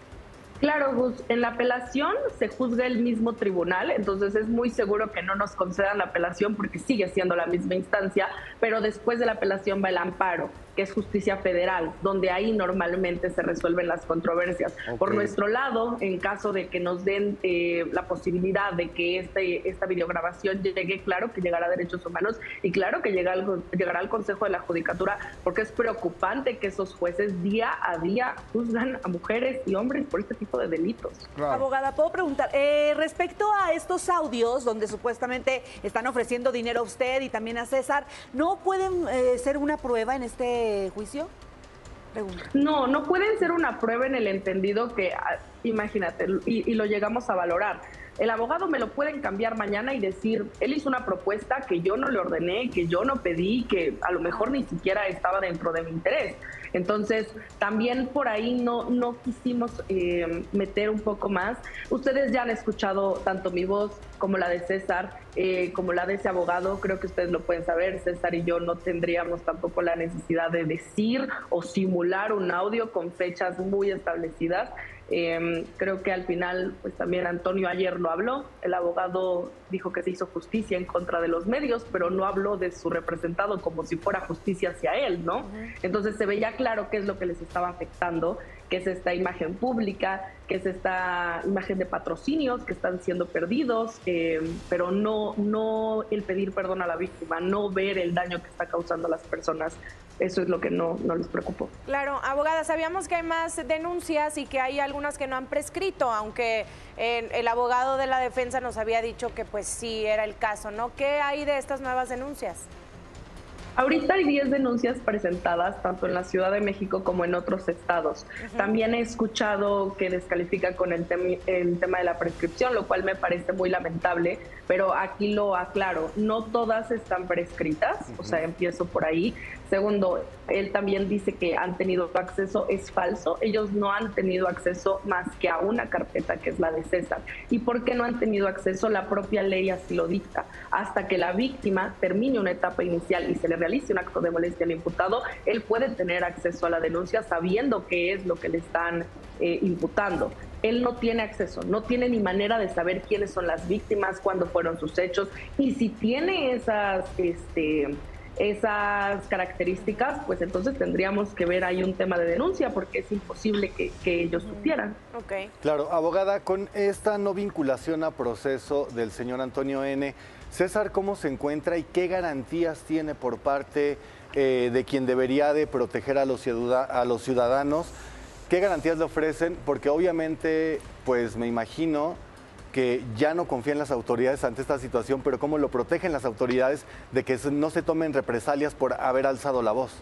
Claro, Gus, en la apelación se juzga el mismo tribunal, entonces es muy seguro que no nos concedan la apelación porque sigue siendo la misma instancia, pero después de la apelación va el amparo, que es justicia federal, donde ahí normalmente se resuelven las controversias. Okay. Por nuestro lado, en caso de que nos den eh, la posibilidad de que este, esta videograbación llegue, claro que llegará a Derechos Humanos y claro que llegará al, llegará al Consejo de la Judicatura, porque es preocupante que esos jueces día a día juzgan a mujeres y hombres por este tipo de delitos. Claro. Abogada, ¿puedo preguntar? Eh, respecto a estos audios donde supuestamente están ofreciendo dinero a usted y también a César, ¿no pueden eh, ser una prueba en este juicio? Pregunta. No, no pueden ser una prueba en el entendido que, imagínate, y, y lo llegamos a valorar. El abogado me lo pueden cambiar mañana y decir, él hizo una propuesta que yo no le ordené, que yo no pedí, que a lo mejor ni siquiera estaba dentro de mi interés. Entonces, también por ahí no, no quisimos eh, meter un poco más. Ustedes ya han escuchado tanto mi voz como la de César, eh, como la de ese abogado. Creo que ustedes lo pueden saber. César y yo no tendríamos tampoco la necesidad de decir o simular un audio con fechas muy establecidas. Eh, creo que al final, pues también Antonio ayer lo habló, el abogado dijo que se hizo justicia en contra de los medios, pero no habló de su representado como si fuera justicia hacia él, ¿no? Entonces se veía claro qué es lo que les estaba afectando, que es esta imagen pública, que es esta imagen de patrocinios que están siendo perdidos, eh, pero no, no el pedir perdón a la víctima, no ver el daño que está causando a las personas. Eso es lo que no, no les preocupó. Claro, abogada, sabíamos que hay más denuncias y que hay algunas que no han prescrito, aunque eh, el abogado de la defensa nos había dicho que pues sí era el caso, ¿no? ¿Qué hay de estas nuevas denuncias? Ahorita hay diez denuncias presentadas, tanto en la Ciudad de México como en otros estados. Uh-huh. También he escuchado que descalifican con el, tem el tema de la prescripción, lo cual me parece muy lamentable, pero aquí lo aclaro, no todas están prescritas, uh-huh. O sea, empiezo por ahí. Segundo, él también dice que han tenido acceso, es falso, ellos no han tenido acceso más que a una carpeta, que es la de César. ¿Y por qué no han tenido acceso? La propia ley así lo dicta. Hasta que la víctima termine una etapa inicial y se le realice un acto de molestia al imputado, él puede tener acceso a la denuncia sabiendo qué es lo que le están eh, imputando. Él no tiene acceso, no tiene ni manera de saber quiénes son las víctimas, cuándo fueron sus hechos, y si tiene esas... este esas características, pues entonces tendríamos que ver ahí un tema de denuncia porque es imposible que, que ellos supieran. Okay. Claro, abogada, con esta no vinculación a proceso del señor Antonio N., César, ¿cómo se encuentra y qué garantías tiene por parte eh, de quien debería de proteger a los, ciudad a los ciudadanos? ¿Qué garantías le ofrecen? Porque obviamente, pues me imagino que ya no confía en las autoridades ante esta situación, pero ¿cómo lo protegen las autoridades de que no se tomen represalias por haber alzado la voz?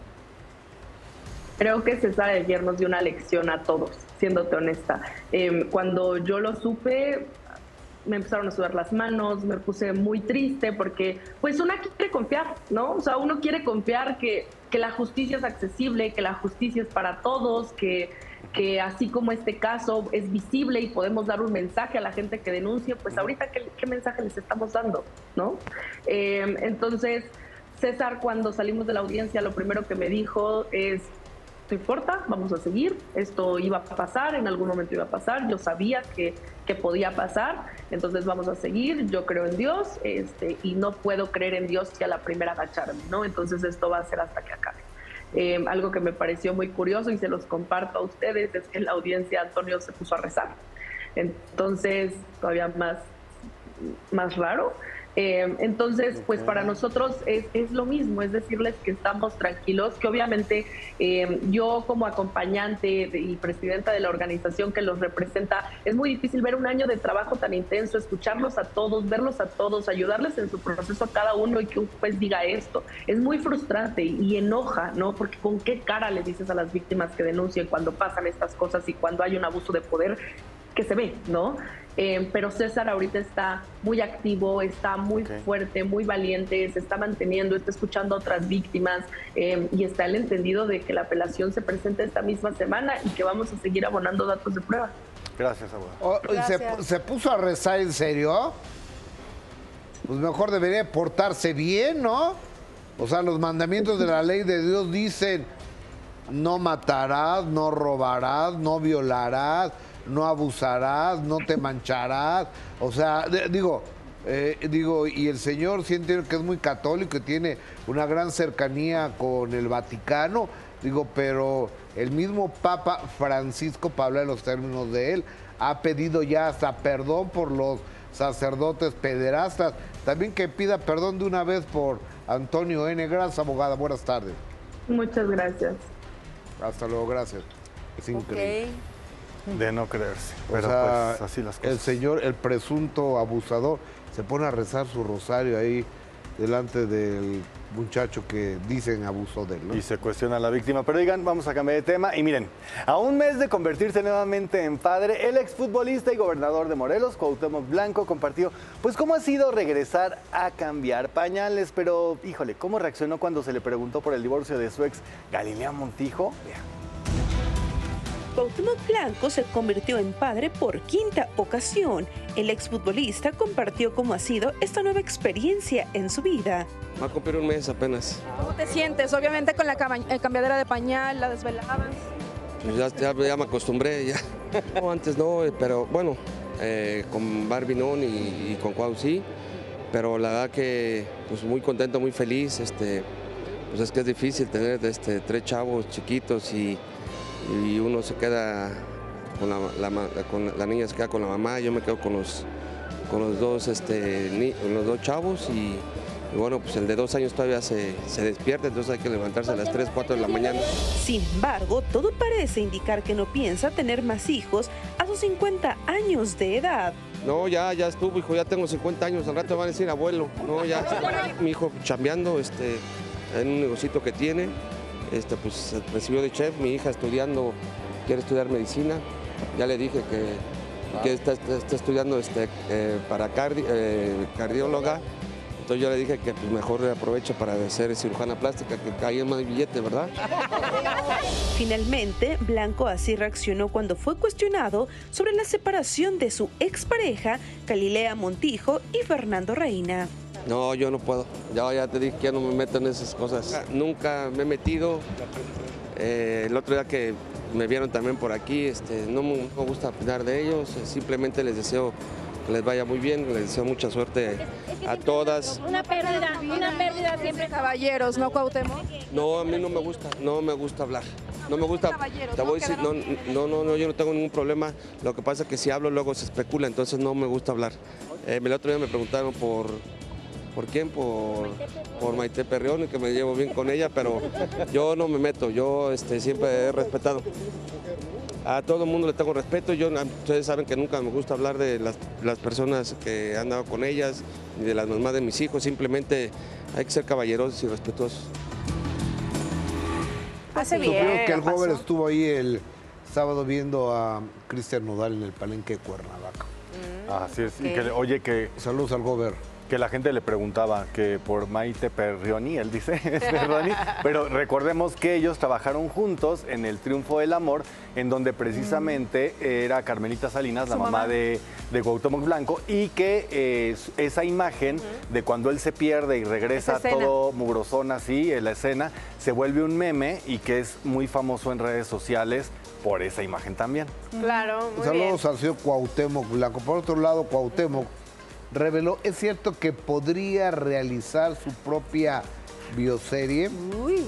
Creo que César ayer nos dio una lección a todos, siéndote honesta. Eh, cuando yo lo supe, me empezaron a sudar las manos, me puse muy triste porque pues uno quiere confiar, ¿no? O sea, uno quiere confiar que, que la justicia es accesible, que la justicia es para todos, que... que así como este caso es visible y podemos dar un mensaje a la gente que denuncie, pues ahorita qué, qué mensaje les estamos dando, ¿no? Eh, entonces, César, cuando salimos de la audiencia, lo primero que me dijo es, no importa, vamos a seguir, esto iba a pasar, en algún momento iba a pasar, yo sabía que, que podía pasar, entonces vamos a seguir, yo creo en Dios, este, y no puedo creer en Dios si a la primera agacharme, ¿no? Entonces esto va a ser hasta que acabe. Eh, algo que me pareció muy curioso y se los comparto a ustedes es que en la audiencia Antonio se puso a rezar. Entonces, todavía más, más raro. Eh, entonces, pues para nosotros es, es lo mismo, es decirles que estamos tranquilos, que obviamente eh, yo como acompañante de, y presidenta de la organización que los representa, es muy difícil ver un año de trabajo tan intenso, escucharlos a todos, verlos a todos, ayudarles en su proceso a cada uno y que un juez diga esto. Es muy frustrante y, y enoja, ¿no? Porque con qué cara le dices a las víctimas que denuncien cuando pasan estas cosas y cuando hay un abuso de poder que se ve, ¿no? Eh, pero César ahorita está muy activo, está muy okay. fuerte, muy valiente, se está manteniendo, está escuchando a otras víctimas eh, y está el entendido de que la apelación se presenta esta misma semana y que vamos a seguir abonando datos de prueba. Gracias, abogado. Oh, ¿se, ¿Se puso a rezar en serio? Pues mejor debería portarse bien, ¿no? O sea, los mandamientos de la ley de Dios dicen no matarás, no robarás, no violarás, no abusarás, no te mancharás, o sea, de, digo, eh, digo, y el señor siente que es muy católico y tiene una gran cercanía con el Vaticano, digo, pero el mismo Papa Francisco, para hablar de los términos de él, ha pedido ya hasta perdón por los sacerdotes pederastas, también que pida perdón de una vez por Antonio N. Gracias, abogada, buenas tardes. Muchas gracias. Hasta luego, gracias. Es increíble. Okay. De no creerse, pero o sea, pues así las cosas. El señor, el presunto abusador, se pone a rezar su rosario ahí delante del muchacho que dicen abusó de él, ¿no? Y se cuestiona a la víctima. Pero digan, vamos a cambiar de tema. Y miren, a un mes de convertirse nuevamente en padre, el exfutbolista y gobernador de Morelos, Cuauhtémoc Blanco, compartió pues cómo ha sido regresar a cambiar pañales. Pero, híjole, ¿cómo reaccionó cuando se le preguntó por el divorcio de su ex Galilea Montijo? Vean. Cuauhtémoc Blanco se convirtió en padre por quinta ocasión. El exfutbolista compartió cómo ha sido esta nueva experiencia en su vida. Va a cumplir un mes apenas. ¿Cómo te sientes? Obviamente con la cambiadera de pañal, la desvelada. Pues ya, ya, ya me acostumbré, ya. No, antes no, pero bueno, eh, con Barbie no y, y con Cuau sí. Pero la verdad que pues muy contento, muy feliz. Este, pues es que es difícil tener este, tres chavos chiquitos y... y uno se queda con la, la, con la niña se queda con la mamá, yo me quedo con los, con los, dos, este, ni, los dos chavos y, y bueno, pues el de dos años todavía se, se despierta, entonces hay que levantarse a las tres, cuatro de la mañana. Sin embargo, todo parece indicar que no piensa tener más hijos a sus cincuenta años de edad. No, ya, ya estuvo, hijo, ya tengo cincuenta años, al rato van a decir abuelo, no, ya, mi hijo chambeando este, en un negocito que tiene. Este, pues recibió de chef, mi hija estudiando, quiere estudiar medicina, ya le dije que, que está, está, está estudiando este, eh, para cardi, eh, cardióloga, entonces yo le dije que pues, mejor aproveche para ser cirujana plástica, que cae más billete, ¿verdad? Finalmente, Blanco así reaccionó cuando fue cuestionado sobre la separación de su expareja, Galilea Montijo y Fernando Reina. No, yo no puedo. Ya, ya te dije que ya no me meto en esas cosas. Nunca me he metido. Eh, el otro día que me vieron también por aquí, este, no me, me gusta opinar de ellos. Simplemente les deseo que les vaya muy bien, les deseo mucha suerte a todas. Una pérdida, una pérdida siempre. Caballeros, ¿no, Cuauhtémoc? No, a mí no me gusta, no me gusta hablar. No me gusta, te voy a decir, no, no, no, no, yo no tengo ningún problema. Lo que pasa es que si hablo luego se especula, entonces no me gusta hablar. Eh, el otro día me preguntaron por... ¿Por quién? Por, por Maite Perrioni, que me llevo bien con ella, pero yo no me meto, yo este, siempre he respetado. A todo el mundo le tengo respeto, yo, ustedes saben que nunca me gusta hablar de las, las personas que han dado con ellas, ni de las mamás de mis hijos, simplemente hay que ser caballerosos y respetuosos. Hace bien. Supongo que el joven estuvo ahí el sábado viendo a Cristian Nodal en el Palenque de Cuernavaca. Mm, Así es, okay. Y que, oye, que... Saludos al gober. Que la gente le preguntaba que por Maite Perrioni, él dice, es Perrioni, pero recordemos que ellos trabajaron juntos en El Triunfo del Amor, en donde precisamente era Carmelita Salinas, la mamá, mamá de, de Cuauhtémoc Blanco, y que eh, esa imagen uh-huh. de cuando él se pierde y regresa todo mugrosón así en la escena, se vuelve un meme y que es muy famoso en redes sociales por esa imagen también. Claro, muy Saludos bien. al señor Cuauhtémoc Blanco. Por otro lado, Cuauhtémoc reveló, ¿es cierto que podría realizar su propia bioserie? Uy.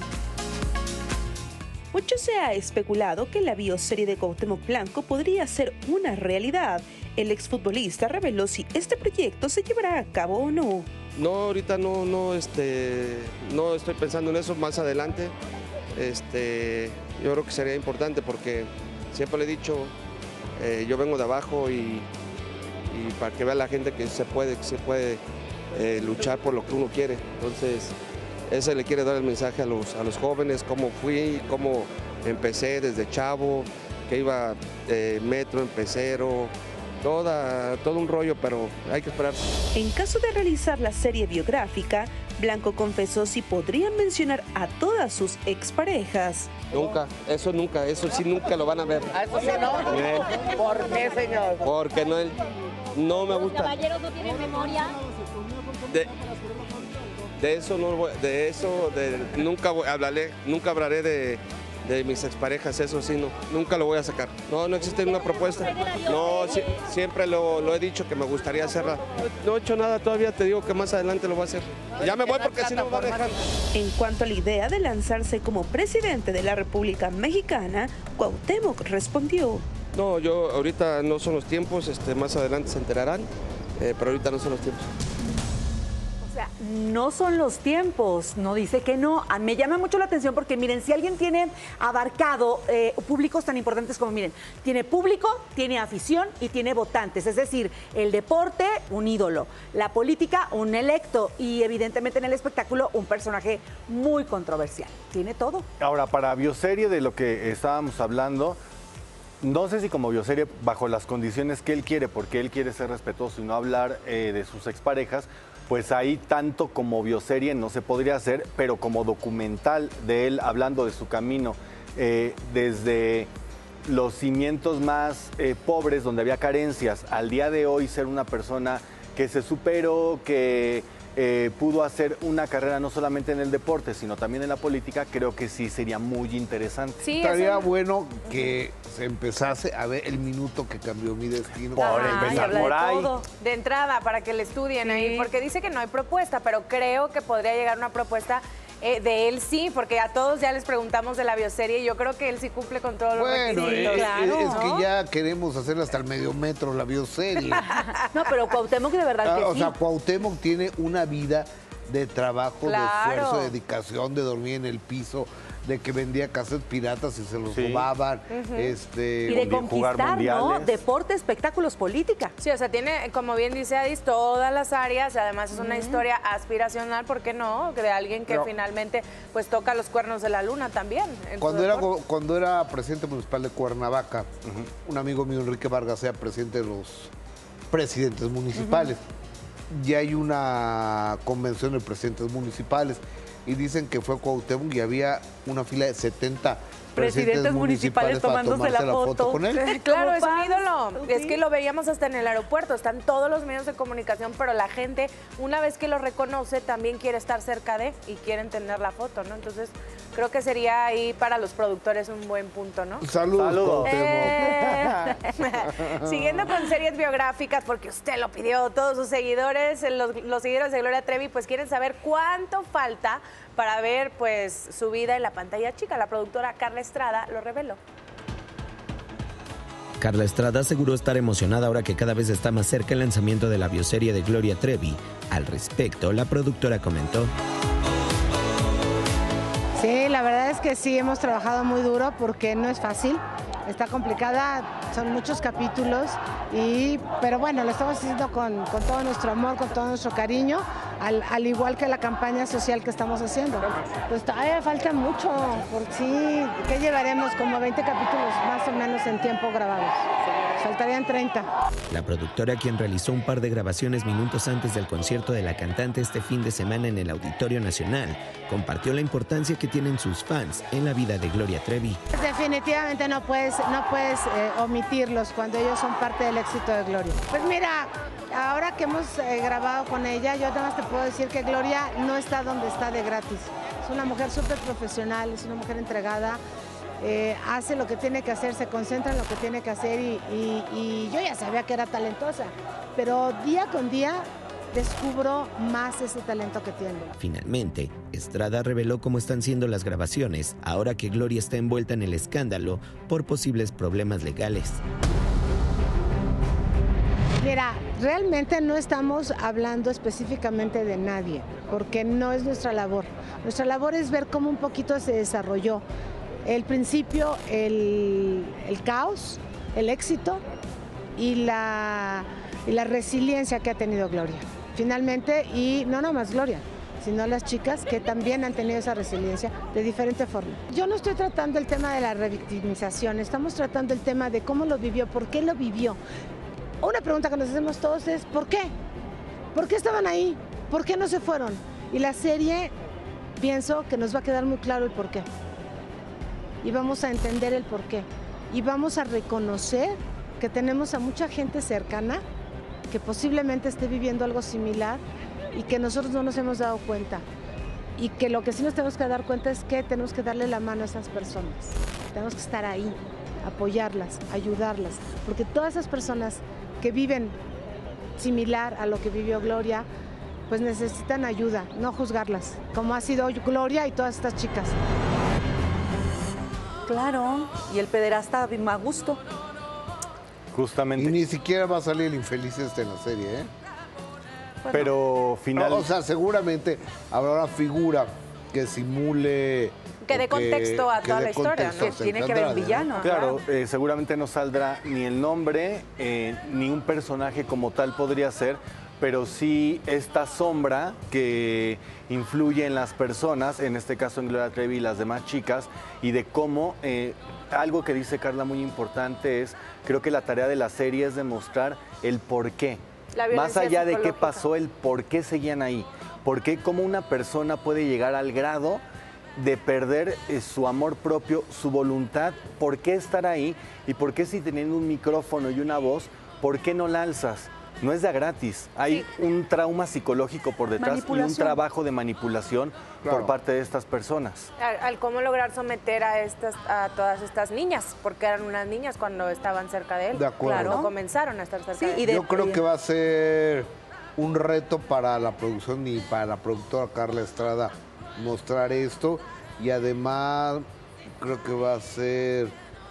Mucho se ha especulado que la bioserie de Cuauhtémoc Blanco podría ser una realidad. El exfutbolista reveló si este proyecto se llevará a cabo o no. No, ahorita no, no, este, no estoy pensando en eso, más adelante. Este, yo creo que sería importante porque siempre le he dicho, eh, yo vengo de abajo y... y para que vea la gente que se puede, que se puede eh, luchar por lo que uno quiere. Entonces, ese le quiere dar el mensaje a los, a los jóvenes, cómo fui, cómo empecé desde chavo, que iba eh, metro, en pecero, toda, todo un rollo, pero hay que esperar. En caso de realizar la serie biográfica, Blanco confesó si podrían mencionar a todas sus exparejas. Nunca, eso nunca, eso sí nunca lo van a ver. ¿A eso sí no? Bien. ¿Por qué, señor? Porque no, no me gusta. ¿Los caballeros no tienen memoria? De, de eso no voy, de eso, de, nunca voy, hablaré, nunca hablaré de, de mis exparejas, eso sí, no, nunca lo voy a sacar. No, no existe una propuesta. No, si, siempre lo, lo he dicho que me gustaría hacerla. No he hecho nada todavía, te digo que más adelante lo voy a hacer. Ya me voy porque si no me voy a dejar. En cuanto a la idea de lanzarse como presidente de la República Mexicana, Cuauhtémoc respondió. No, yo ahorita no son los tiempos, este, más adelante se enterarán, eh, pero ahorita no son los tiempos. O sea, no son los tiempos, no dice que no. A- Me llama mucho la atención porque, miren, si alguien tiene abarcado eh, públicos tan importantes como, miren, tiene público, tiene afición y tiene votantes, es decir, el deporte, un ídolo, la política, un electo y evidentemente en el espectáculo, un personaje muy controversial. Tiene todo. Ahora, para bioserie de lo que estábamos hablando, no sé si como bioserie bajo las condiciones que él quiere, porque él quiere ser respetuoso y no hablar eh, de sus exparejas, pues ahí tanto como bioserie no se podría hacer, pero como documental de él hablando de su camino eh, desde los cimientos más eh, pobres, donde había carencias, al día de hoy ser una persona que se superó, que eh, pudo hacer una carrera no solamente en el deporte, sino también en la política, creo que sí sería muy interesante. Sí, Estaría eso- bueno que se empezase a ver el minuto que cambió mi destino. Por Ajá, empezar y habla por de ahí. todo. De entrada, para que le estudien ahí, porque dice que no hay propuesta, pero creo que podría llegar una propuesta eh, de él sí, porque a todos ya les preguntamos de la bioserie y yo creo que él sí cumple con todos los Bueno, requisitos. es, Claro, es ¿no? que ya queremos hacer hasta el medio metro la bioserie. No, pero Cuauhtémoc de verdad Ah, que o sí. sea, Cuauhtémoc tiene una vida de trabajo, Claro. de esfuerzo, de dedicación, de dormir en el piso, de que vendía cassettes piratas y se los Sí. robaban. Ujú. este, Y de jugar conquistar, ¿no? mundiales. Deporte, espectáculos, política. Sí, o sea, tiene, como bien dice Adis, todas las áreas, y además es una historia aspiracional, ¿por qué no? Que de alguien que Pero- finalmente pues toca los cuernos de la luna también. en su Cuando era, deporte. go- cuando era presidente municipal de Cuernavaca, un amigo mío, Enrique Vargas, era presidente de los presidentes municipales. Ya hay una convención de presidentes municipales y dicen que fue Cuauhtémoc y había una fila de setenta presidentes, Presidentes municipales para tomándose tomarse la foto. con él. Claro, Como es un fans, ídolo. sí. Es que lo veíamos hasta en el aeropuerto. Están todos los medios de comunicación, pero la gente, una vez que lo reconoce, también quiere estar cerca de y quieren tener la foto, ¿no? Entonces, creo que sería ahí para los productores un buen punto, ¿no? Saludos, Saludos. Eh. Cuauhtémoc. Siguiendo con series biográficas, porque usted lo pidió, todos sus seguidores, los, los seguidores de Gloria Trevi, pues quieren saber cuánto falta para ver pues su vida en la pantalla chica. La productora Carla Estrada lo reveló. Carla Estrada aseguró estar emocionada ahora que cada vez está más cerca el lanzamiento de la bioserie de Gloria Trevi. Al respecto, la productora comentó: Sí, la verdad es que sí, hemos trabajado muy duro porque no es fácil, está complicada, son muchos capítulos, y, pero bueno, lo estamos haciendo con, con todo nuestro amor, con todo nuestro cariño, al, al igual que la campaña social que estamos haciendo. Pues todavía falta mucho, porque sí, ¿qué llevaremos? Como veinte capítulos más o menos en tiempo grabados. Faltarían treinta. La productora, quien realizó un par de grabaciones minutos antes del concierto de la cantante este fin de semana en el Auditorio Nacional, compartió la importancia que tienen sus fans en la vida de Gloria Trevi. Definitivamente no puedes, no puedes eh, omitirlos cuando ellos son parte del éxito de Gloria. Pues mira, ahora que hemos eh, grabado con ella, yo además te puedo decir que Gloria no está donde está de gratis. Es una mujer súper profesional, es una mujer entregada, eh, hace lo que tiene que hacer, se concentra en lo que tiene que hacer y, y- y yo ya sabía que era talentosa, pero día con día descubro más ese talento que tiene. Finalmente, Estrada reveló cómo están siendo las grabaciones ahora que Gloria está envuelta en el escándalo por posibles problemas legales. Mira, realmente no estamos hablando específicamente de nadie, porque no es nuestra labor. Nuestra labor es ver cómo un poquito se desarrolló el principio, el, el caos, el éxito y la, y la resiliencia que ha tenido Gloria. Finalmente, y no nada más Gloria, sino las chicas que también han tenido esa resiliencia de diferente forma. Yo no estoy tratando el tema de la revictimización, estamos tratando el tema de cómo lo vivió, por qué lo vivió. Una pregunta que nos hacemos todos es, ¿por qué? ¿Por qué estaban ahí? ¿Por qué no se fueron? Y la serie, pienso que nos va a quedar muy claro el por qué. Y vamos a entender el por qué. Y vamos a reconocer que tenemos a mucha gente cercana que posiblemente esté viviendo algo similar y que nosotros no nos hemos dado cuenta. Y que lo que sí nos tenemos que dar cuenta es que tenemos que darle la mano a esas personas. Tenemos que estar ahí, apoyarlas, ayudarlas. Porque todas esas personas que viven similar a lo que vivió Gloria, pues necesitan ayuda, no juzgarlas, como ha sido Gloria y todas estas chicas. Claro, y el pederasta a gusto. Justamente. Y ni siquiera va a salir el infeliz este en la serie, ¿eh? Pues pero final... O sea, seguramente habrá una figura que simule... Que dé contexto a toda la historia, ¿no? Que tiene que haber un villano. Claro, eh, seguramente no saldrá ni el nombre, eh, ni un personaje como tal podría ser, pero sí esta sombra que influye en las personas, en este caso en Gloria Trevi y las demás chicas, y de cómo, eh, algo que dice Carla muy importante es, creo que la tarea de la serie es demostrar el por qué. Más allá de qué pasó, el por qué seguían ahí. Por qué, cómo una persona puede llegar al grado de perder eh, su amor propio, su voluntad, por qué estar ahí y por qué si teniendo un micrófono y una voz, por qué no la alzas. No es de a gratis, hay sí. un trauma psicológico por detrás y un trabajo de manipulación claro. por parte de estas personas. Al, al cómo lograr someter a estas a todas estas niñas, porque eran unas niñas cuando estaban cerca de él. De acuerdo. Claro. No comenzaron a estar cerca sí, de él. Y de, Yo creo que va a ser un reto para la producción y para la productora Carla Estrada mostrar esto, y además creo que va a ser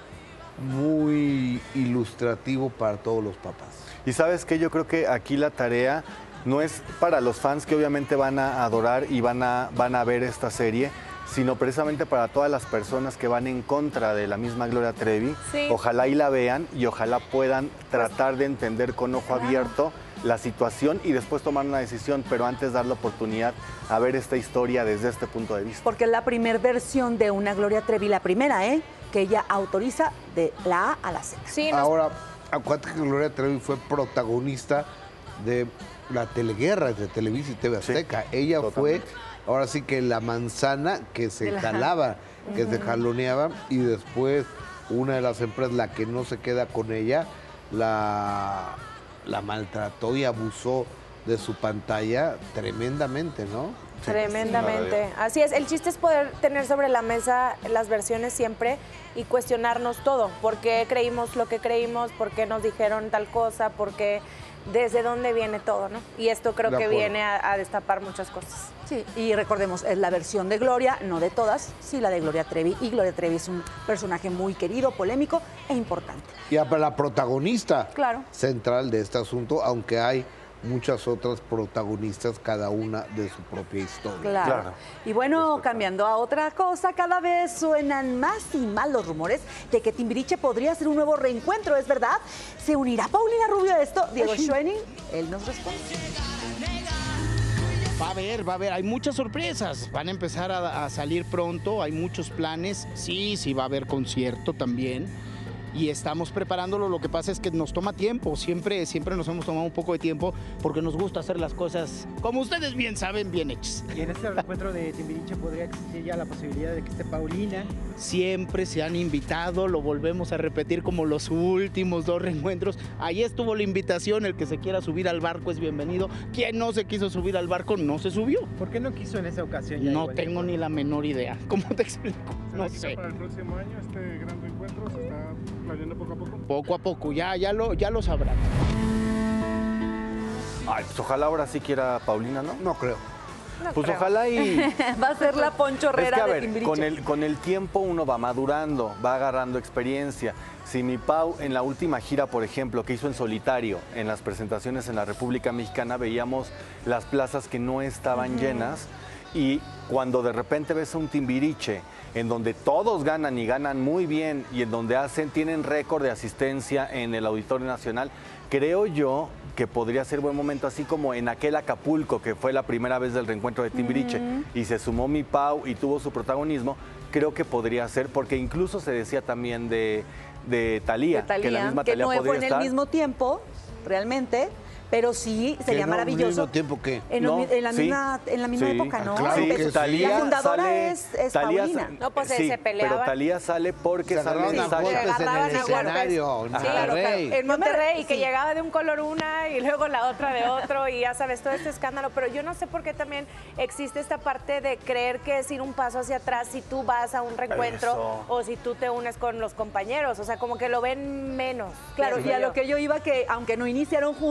muy ilustrativo para todos los papás. Y sabes qué, yo creo que aquí la tarea no es para los fans que obviamente van a adorar y van a, van a ver esta serie, sino precisamente para todas las personas que van en contra de la misma Gloria Trevi. Sí. Ojalá y la vean y ojalá puedan tratar de entender con ojo claro. abierto la situación y después tomar una decisión, pero antes dar la oportunidad a ver esta historia desde este punto de vista. Porque es la primera versión de una Gloria Trevi, la primera, ¿eh? Que ella autoriza de la A a la Z. Sí, nos... Ahora, acuérdate que Gloria Trevi fue protagonista de la teleguerra de Televisa y T V Azteca. Sí, ella totalmente. Fue, ahora sí que la manzana que se jalaba, que uh-huh. se jaloneaba, y después una de las empresas, la que no se queda con ella, la... la maltrató y abusó de su pantalla tremendamente, ¿no? Sí. Tremendamente. Sí, así es, el chiste es poder tener sobre la mesa las versiones siempre y cuestionarnos todo. ¿Por qué creímos lo que creímos? ¿Por qué nos dijeron tal cosa? ¿Por qué? ¿Desde dónde viene todo, no? Y esto creo que viene a, a destapar muchas cosas. Sí, y recordemos, es la versión de Gloria, no de todas, sí la de Gloria Trevi. Y Gloria Trevi es un personaje muy querido, polémico e importante. Y a la protagonista claro. central de este asunto, aunque hay muchas otras protagonistas, cada una de su propia historia. Claro. claro. Y bueno, cambiando a otra cosa, cada vez suenan más y más los rumores de que Timbiriche podría hacer un nuevo reencuentro, ¿es verdad? ¿Se unirá Paulina Rubio a esto? Diego Schoening, él nos responde. Va a haber, va a haber, hay muchas sorpresas, van a empezar a, a salir pronto, hay muchos planes, sí, sí va a haber concierto también. Y estamos preparándolo, lo que pasa es que nos toma tiempo, siempre, siempre nos hemos tomado un poco de tiempo porque nos gusta hacer las cosas, como ustedes bien saben, bien hechas. ¿Y en este reencuentro de Timbiriche podría existir ya la posibilidad de que esté Paulina? Siempre se han invitado, lo volvemos a repetir como los últimos dos reencuentros. Ahí estuvo la invitación, el que se quiera subir al barco es bienvenido, quien no se quiso subir al barco no se subió. ¿Por qué no quiso en esa ocasión? No tengo ni la menor idea, ¿cómo te explico? No sé. ¿Para el próximo año este gran reencuentro se está planeando poco a poco? Poco a poco, ya, ya, lo, ya lo sabrán. Ay, pues ojalá ahora sí quiera Paulina, ¿no? No creo. No pues creo. ojalá y... Va a ser la Poncho Herrera es que, a de ver, Timbiriche. Con el, con el tiempo uno va madurando, va agarrando experiencia. Si mi Pau en la última gira, por ejemplo, que hizo en solitario, en las presentaciones en la República Mexicana, veíamos las plazas que no estaban uh-huh. llenas, y cuando de repente ves a un Timbiriche en donde todos ganan y ganan muy bien y en donde hacen, tienen récord de asistencia en el Auditorio Nacional, creo yo que podría ser buen momento, así como en aquel Acapulco, que fue la primera vez del reencuentro de Timbiriche, uh-huh. y se sumó mi Pau y tuvo su protagonismo, creo que podría ser, porque incluso se decía también de, de Thalía, de Thalía, que la misma que Thalía no podría fue en estar. el mismo tiempo, realmente, pero sí sería no, maravilloso. ¿Al mismo tiempo qué? En, no, en la sí, misma, en la misma sí, época, ¿no? claro Sí, que Thalía la fundadora sale, es, es Thalía, Paulina. No, pues sí, se peleaban. pero Thalía sale porque se sale agarraban a Sasha. golpes en el a escenario, en Sí, claro, Monterrey. en Monterrey, y que sí. llegaba de un color una y luego la otra de otro, y ya sabes, todo este escándalo. Pero yo no sé por qué también existe esta parte de creer que es ir un paso hacia atrás si tú vas a un reencuentro Eso. o si tú te unes con los compañeros. O sea, como que lo ven menos. Claro, pienso y a yo. lo que yo iba, que aunque no iniciaron juntas,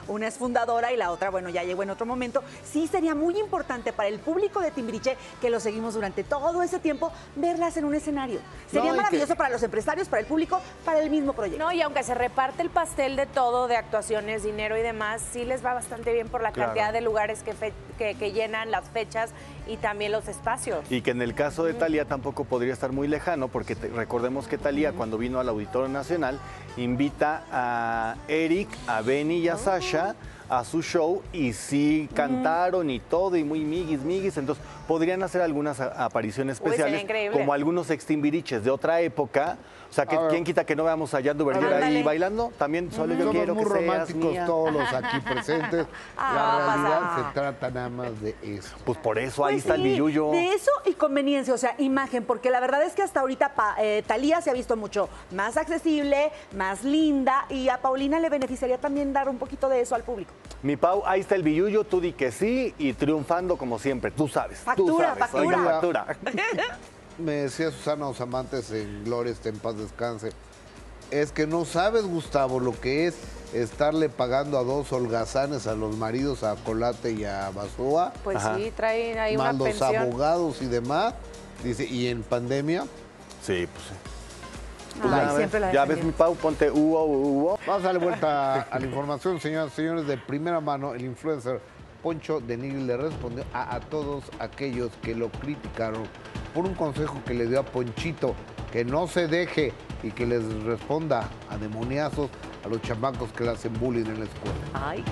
Una es fundadora y la otra, bueno, ya llegó en otro momento. Sí sería muy importante para el público de Timbiriche, que lo seguimos durante todo ese tiempo, verlas en un escenario. Sería No, y maravilloso que- para los empresarios, para el público, para el mismo proyecto. No, y aunque se reparte el pastel de todo, de actuaciones, dinero y demás, sí les va bastante bien por la Claro. cantidad de lugares que, fe- que, que llenan las fechas y también los espacios. Y que en el caso de Thalía tampoco podría estar muy lejano, porque te- recordemos que Thalía, cuando vino al Auditorio Nacional, invita a Eric, a Benny y a Sasha a su show, y sí cantaron y todo, y muy miguis, miguis. Entonces, podrían hacer algunas a- apariciones Uy, sería especiales, increíble. como algunos extimbiriches de otra época. O sea, que A ver. quién quita que no veamos a Yandu Verdier ahí Ándale. bailando. También solo yo Somos quiero muy que seas románticos mía. todos los aquí presentes. Ah, La realidad pasa. se trata nada más de eso. Pues por eso ahí Pues está el sí, billullo. De eso y conveniencia, o sea, imagen, porque la verdad es que hasta ahorita pa- eh, Thalía se ha visto mucho más accesible, más linda, y a Paulina le beneficiaría también dar un poquito de eso al público. Mi Pau, ahí está el billullo, tú di que sí, y triunfando como siempre, tú sabes. tú Factura, sabes. factura. Oiga, factura. Me decía Susana Osamantes en Gloria, esté en paz descanse. Es que no sabes, Gustavo, lo que es estarle pagando a dos holgazanes a los maridos, a Colate y a Basoa. Pues sí, traen ahí una Más los pensión. abogados y demás. Dice, y en pandemia. Sí, pues sí. Pues Ay, ya siempre la ves, ya ves, defendí. mi Pau, ponte hubo, hubo. Vamos a darle vuelta a la información, señoras y señores. De primera mano, el influencer Poncho de Nigris le respondió a, a todos aquellos que lo criticaron por un consejo que le dio a Ponchito, que no se deje y que les responda a demoniazos a los chamacos que le hacen bullying en la escuela. Ay.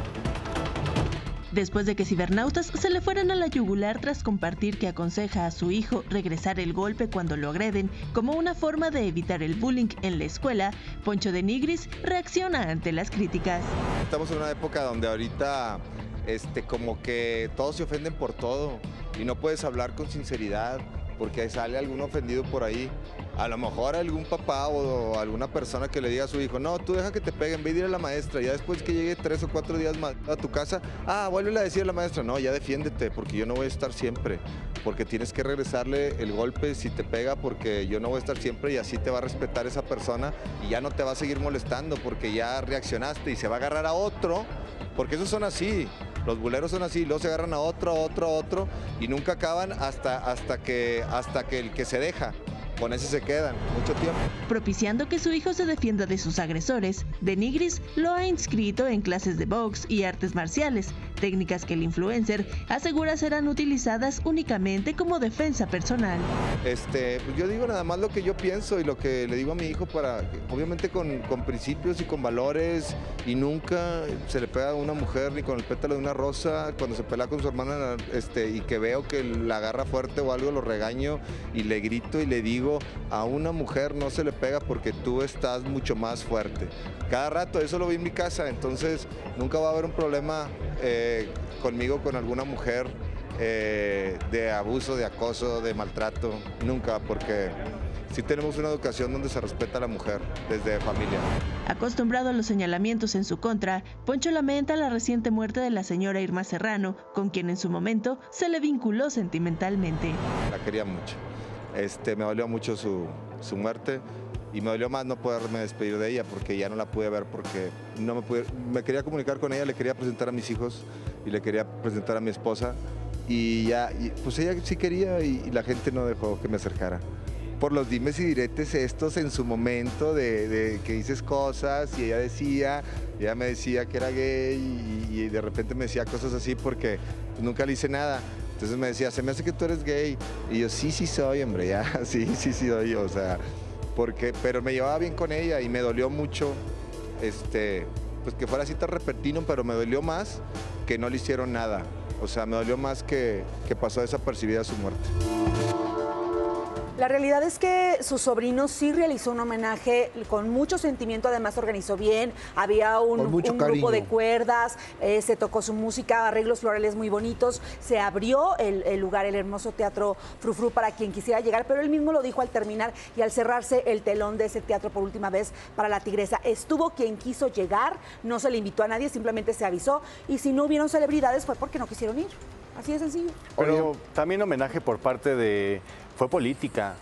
Después de que cibernautas se le fueran a la yugular tras compartir que aconseja a su hijo regresar el golpe cuando lo agreden como una forma de evitar el bullying en la escuela, Poncho de Nigris reacciona ante las críticas. Estamos en una época donde ahorita este, como que todos se ofenden por todo y no puedes hablar con sinceridad porque sale algún ofendido por ahí. A lo mejor algún papá o alguna persona que le diga a su hijo, no, tú deja que te peguen, ve y dile a la maestra, ya después que llegue tres o cuatro días más a tu casa, ah, vuelve a decir a la maestra, no, ya defiéndete, porque yo no voy a estar siempre, porque tienes que regresarle el golpe si te pega, porque yo no voy a estar siempre y así te va a respetar esa persona y ya no te va a seguir molestando porque ya reaccionaste y se va a agarrar a otro, porque esos son así. Los buleros son así, luego se agarran a otro, a otro, a otro y nunca acaban hasta, hasta, que, hasta que el que se deja, con ese se quedan mucho tiempo. Propiciando que su hijo se defienda de sus agresores, de Nigris lo ha inscrito en clases de box y artes marciales, técnicas que el influencer asegura serán utilizadas únicamente como defensa personal. Este, pues yo digo nada más lo que yo pienso y lo que le digo a mi hijo, para, obviamente con, con principios y con valores, y nunca se le pega a una mujer ni con el pétalo de una rosa. Cuando se pelea con su hermana este, y que veo que la agarra fuerte o algo, lo regaño y le grito y le digo, a una mujer no se le pega porque tú estás mucho más fuerte. Cada rato, eso lo vi en mi casa, entonces nunca va a haber un problema eh, conmigo con alguna mujer eh, de abuso, de acoso, de maltrato, nunca, porque sí tenemos una educación donde se respeta a la mujer desde familia. Acostumbrado a los señalamientos en su contra, Poncho lamenta la reciente muerte de la señora Irma Serrano, con quien en su momento se le vinculó sentimentalmente. La quería mucho. Este, me dolió mucho su, su muerte y me dolió más no poderme despedir de ella porque ya no la pude ver porque no me pude, me quería comunicar con ella, le quería presentar a mis hijos y le quería presentar a mi esposa y ya, y pues ella sí quería y, y la gente no dejó que me acercara. Por los dimes y diretes estos en su momento de, de que dices cosas y ella decía, ella me decía que era gay y, y de repente me decía cosas así porque pues, nunca le hice nada. Entonces me decía, se me hace que tú eres gay. Y yo, sí, sí soy, hombre, ya, sí, sí, sí soy, o sea, porque, pero me llevaba bien con ella y me dolió mucho, este, pues que fuera así tan repentino, pero me dolió más que no le hicieron nada. O sea, me dolió más que, que pasó desapercibida su muerte. La realidad es que su sobrino sí realizó un homenaje con mucho sentimiento, además organizó bien, había un, Con un mucho grupo cariño. de cuerdas, eh, se tocó su música, arreglos florales muy bonitos, se abrió el, el lugar, el hermoso Teatro Frufru para quien quisiera llegar, pero él mismo lo dijo al terminar y al cerrarse el telón de ese teatro por última vez para La Tigresa. Estuvo quien quiso llegar, no se le invitó a nadie, simplemente se avisó y si no hubieron celebridades fue porque no quisieron ir. Así de sencillo. Pero también homenaje por parte de... Fue política.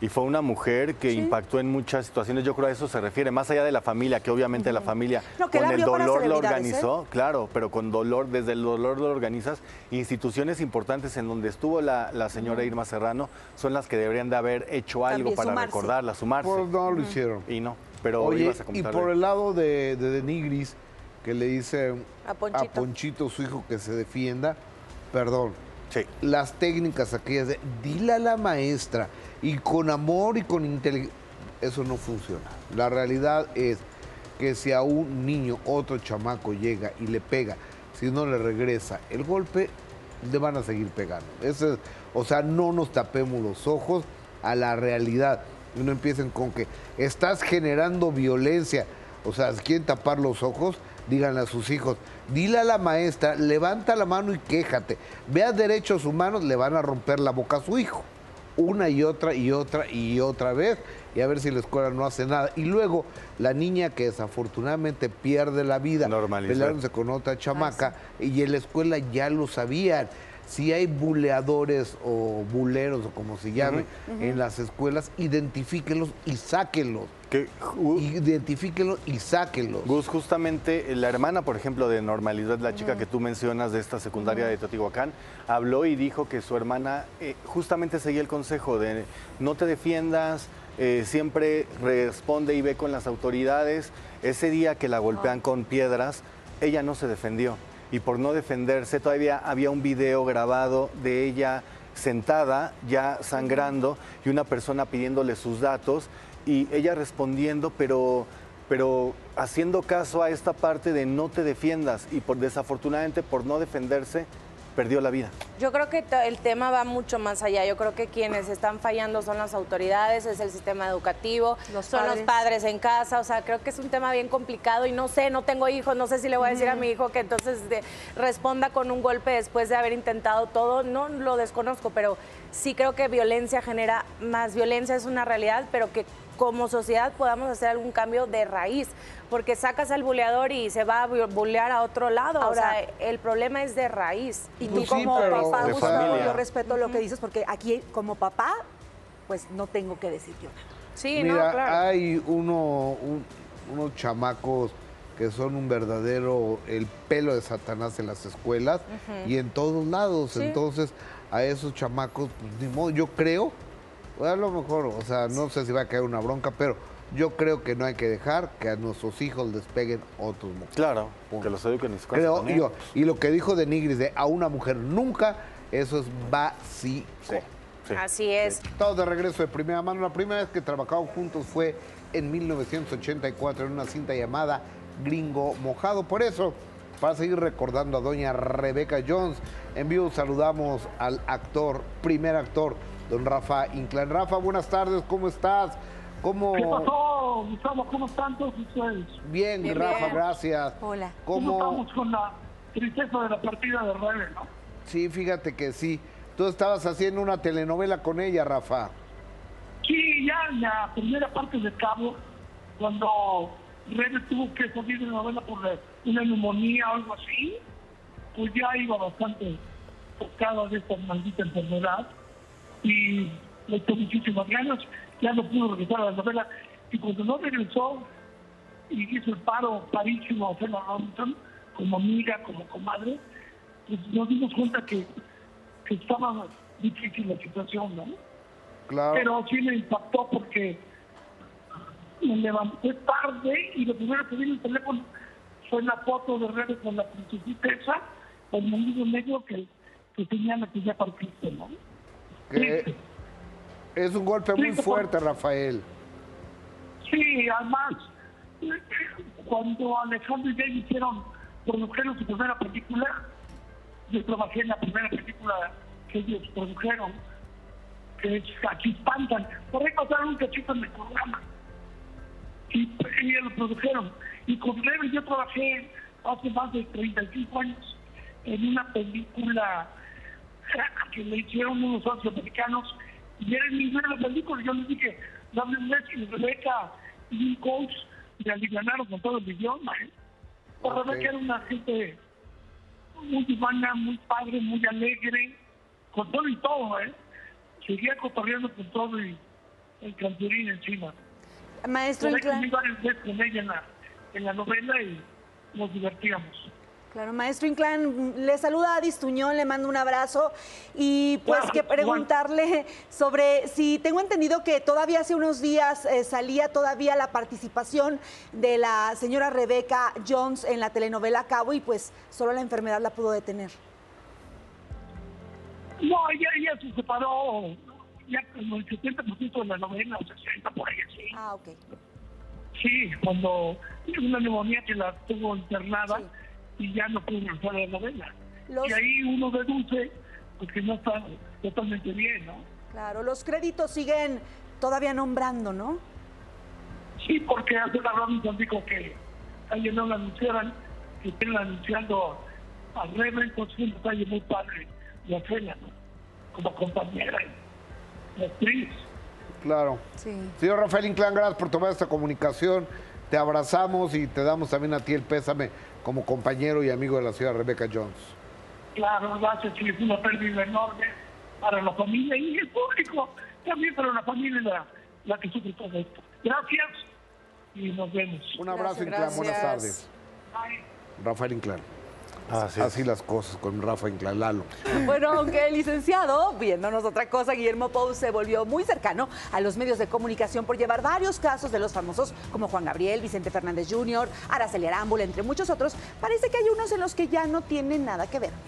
Y fue una mujer que sí. impactó en muchas situaciones, yo creo a eso se refiere, más allá de la familia, que obviamente uh-huh. la familia no, con el dolor lo organizó, ¿eh? claro, pero con dolor, desde el dolor lo organizas. Instituciones importantes en donde estuvo la, la señora uh-huh. Irma Serrano son las que deberían de haber hecho algo También para sumarse. recordarla, sumarse. Pues no lo uh-huh. hicieron. Y no, pero Oye, ibas a y comentar. por el lado de, de, de Nigris, que le dice a Ponchito. a Ponchito, su hijo, que se defienda, perdón, sí. las técnicas aquellas de dile a la maestra y con amor y con inteligencia, eso no funciona. La realidad es que si a un niño, otro chamaco llega y le pega, si no le regresa el golpe, le van a seguir pegando. Eso es, o sea, no nos tapemos los ojos a la realidad. Y no empiecen con que estás generando violencia. O sea, si quieren tapar los ojos, díganle a sus hijos, dile a la maestra, levanta la mano y quéjate. Vea derechos humanos, le van a romper la boca a su hijo. Una y otra y otra y otra vez, y a ver si la escuela no hace nada. Y luego, la niña que desafortunadamente pierde la vida, peleándose con otra chamaca, ah, sí. y en la escuela ya lo sabían. Si hay buleadores o buleros, o como se llame, uh-huh, uh-huh. en las escuelas, identifíquenlos y sáquenlos. Que, uh, Identifíquenlos y sáquenlos. Gus, justamente la hermana, por ejemplo, de Normalidad, la chica uh-huh. que tú mencionas de esta secundaria uh-huh. de Teotihuacán, habló y dijo que su hermana eh, justamente seguía el consejo de no te defiendas, eh, siempre responde y ve con las autoridades. Ese día que la golpean uh-huh. con piedras, ella no se defendió. Y por no defenderse, todavía había un video grabado de ella sentada, ya sangrando, y una persona pidiéndole sus datos, y ella respondiendo, pero, pero haciendo caso a esta parte de no te defiendas, y por desafortunadamente por no defenderse, perdió la vida. Yo creo que el tema va mucho más allá. Yo creo que quienes están fallando son las autoridades, es el sistema educativo, los son padres. los padres en casa. O sea, creo que es un tema bien complicado y no sé, no tengo hijos, no sé si le voy a decir uh-huh. a mi hijo que entonces de, responda con un golpe después de haber intentado todo. No lo desconozco, pero sí creo que violencia genera más violencia, es una realidad, pero que como sociedad podamos hacer algún cambio de raíz, porque sacas al buleador y se va a bulear a otro lado. Ahora, o sea, el problema es de raíz. Y tú sí, como papá, Gustavo, yo respeto uh-huh. lo que dices, porque aquí como papá, pues no tengo que decir yo nada. Sí, Mira, no, claro. hay uno, un, unos chamacos que son un verdadero, el pelo de Satanás en las escuelas uh-huh. y en todos lados. Sí. Entonces, a esos chamacos, pues, ni modo, yo creo, a lo mejor, o sea, no sé si va a caer una bronca, pero yo creo que no hay que dejar que a nuestros hijos les peguen otros mujeres. Claro, que los eduquen en su casa. Creo yo, y lo que dijo de Nigris, de a una mujer nunca, eso es básico. Sí, sí. Así es. Sí. Todos de regreso de primera mano. La primera vez que trabajaron juntos fue en mil novecientos ochenta y cuatro en una cinta llamada Gringo Mojado. Por eso, para seguir recordando a doña Rebeca Jones, en vivo saludamos al actor, primer actor, don Rafa Inclán. Rafa, buenas tardes, ¿cómo estás? ¿Cómo... ¿Qué pasó, Gustavo? ¿Cómo están todos ustedes? Bien, bien Rafa, bien. Gracias. Hola. ¿Cómo... ¿Cómo estamos con la tristeza de la partida de Rebe, no? Sí, fíjate que sí. Tú estabas haciendo una telenovela con ella, Rafa. Sí, ya en la primera parte de Cabo, cuando Rebe tuvo que salir de la novela por una neumonía o algo así, pues ya iba bastante tocada de esta maldita enfermedad y le echó muchísimas ganas, ya no pudo regresar a la novela, y cuando no regresó y hizo el paro parísimo a Fela Robinson, como amiga, como comadre, pues nos dimos cuenta que, que estaba difícil la situación, ¿no? Claro. Pero sí me impactó porque me levanté tarde y lo primero que vi en el teléfono fue la foto de Rebe con la princesita esa, el mendigo negro que, que señala que ya partiste, ¿no? Que es un golpe muy fuerte, Rafael. Sí, además, cuando Alejandro y Jay hicieron, produjeron su primera película, yo trabajé en la primera película que ellos produjeron, que es Aquí Espantan. Por ahí pasaron un cachito en el programa. Y ellos lo produjeron. Y con Rebe yo trabajé hace más de treinta y cinco años en una película que le hicieron unos socios americanos, y era mi primera película. Yo les dije, dame un mes, y Rebeca y un coach me alivianaron con todo el idioma. ¿eh? Okay. Rebeca era una gente muy humana, muy padre, muy alegre, con todo y todo, ¿eh? Seguía cotorreando con todo y, el cancerín encima. Maestro Inclán. varias veces con ella en la, en la novela y nos divertíamos. Claro, maestro Inclán, le saluda a Adis Tuñón, le mando un abrazo y pues Claro, que preguntarle sobre si tengo entendido que todavía hace unos días eh, salía todavía la participación de la señora Rebecca Jones en la telenovela Cabo y pues solo la enfermedad la pudo detener. No, ella, ella se separó ya como el setenta por ciento de la novela, o sesenta por ahí, sí. Ah, ok. Sí, cuando una neumonía que la tuvo internada. Sí. Y ya no pudo lanzar la novela. Los... Y ahí uno deduce porque no está totalmente bien, ¿no? Claro, los créditos siguen todavía nombrando, ¿no? Sí, porque hace la Robinson dijo que ayer no la anunciaran, que estén anunciando a Rebe, entonces un detalle muy padre de hacerla, ¿no? Como compañera y actriz. Claro. Sí. Señor Rafael Inclán, gracias por tomar esta comunicación. Te abrazamos y te damos también a ti el pésame como compañero y amigo de la señora Rebecca Jones. Claro, gracias, sí, es una pérdida enorme para la familia y el público, también para la familia la, la que sufre todo esto. Gracias y nos vemos. Un abrazo, Inclán, buenas tardes. Bye. Rafael Inclán. Así, Así las cosas con Rafa Inclán, Lalo. Bueno, aunque el licenciado, viéndonos otra cosa, Guillermo Pous se volvió muy cercano a los medios de comunicación por llevar varios casos de los famosos como Juan Gabriel, Vicente Fernández junior, Araceli Arámbula, entre muchos otros. Parece que hay unos en los que ya no tienen nada que ver.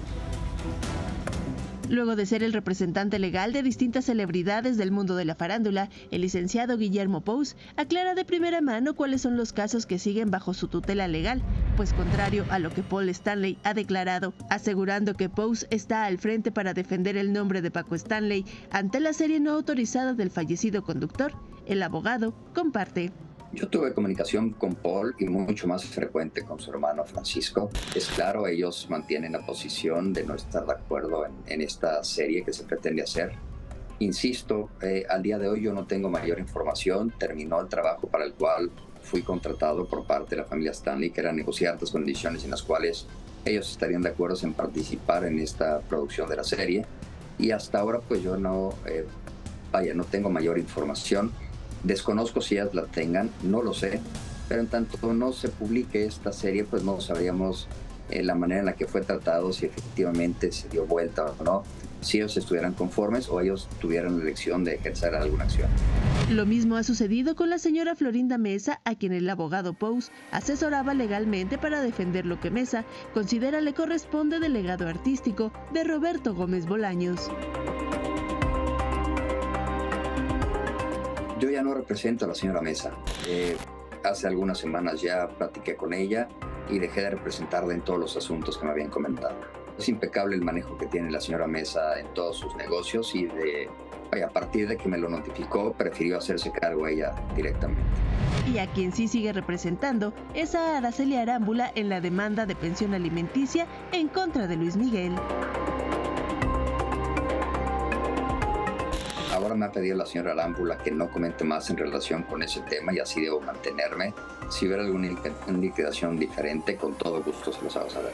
Luego de ser el representante legal de distintas celebridades del mundo de la farándula, el licenciado Guillermo Pous aclara de primera mano cuáles son los casos que siguen bajo su tutela legal, pues contrario a lo que Paul Stanley ha declarado, asegurando que Pous está al frente para defender el nombre de Paco Stanley ante la serie no autorizada del fallecido conductor, el abogado comparte. Yo tuve comunicación con Paul y mucho más frecuente con su hermano Francisco. Es claro, ellos mantienen la posición de no estar de acuerdo en, en esta serie que se pretende hacer. Insisto, eh, al día de hoy yo no tengo mayor información. Terminó el trabajo para el cual fui contratado por parte de la familia Stanley, que era negociar las condiciones en las cuales ellos estarían de acuerdo en participar en esta producción de la serie. Y hasta ahora pues yo no, eh, vaya, no tengo mayor información. Desconozco si ellas la tengan, no lo sé, pero en tanto no se publique esta serie, pues no sabríamos eh, la manera en la que fue tratado, si efectivamente se dio vuelta o no, si ellos estuvieran conformes o ellos tuvieran la elección de ejercer alguna acción. Lo mismo ha sucedido con la señora Florinda Mesa, a quien el abogado Pous asesoraba legalmente para defender lo que Mesa considera le corresponde del legado artístico de Roberto Gómez Bolaños. Yo ya no represento a la señora Mesa. Eh, hace algunas semanas ya platiqué con ella y dejé de representarla en todos los asuntos que me habían comentado. Es impecable el manejo que tiene la señora Mesa en todos sus negocios y de, vaya, a partir de que me lo notificó, prefirió hacerse cargo ella directamente. Y a quien sí sigue representando es a Araceli Arámbula en la demanda de pensión alimenticia en contra de Luis Miguel. Ahora me ha pedido la señora Arámbula que no comente más en relación con ese tema y así debo mantenerme. Si hubiera alguna liquidación diferente, con todo gusto se los hago saber.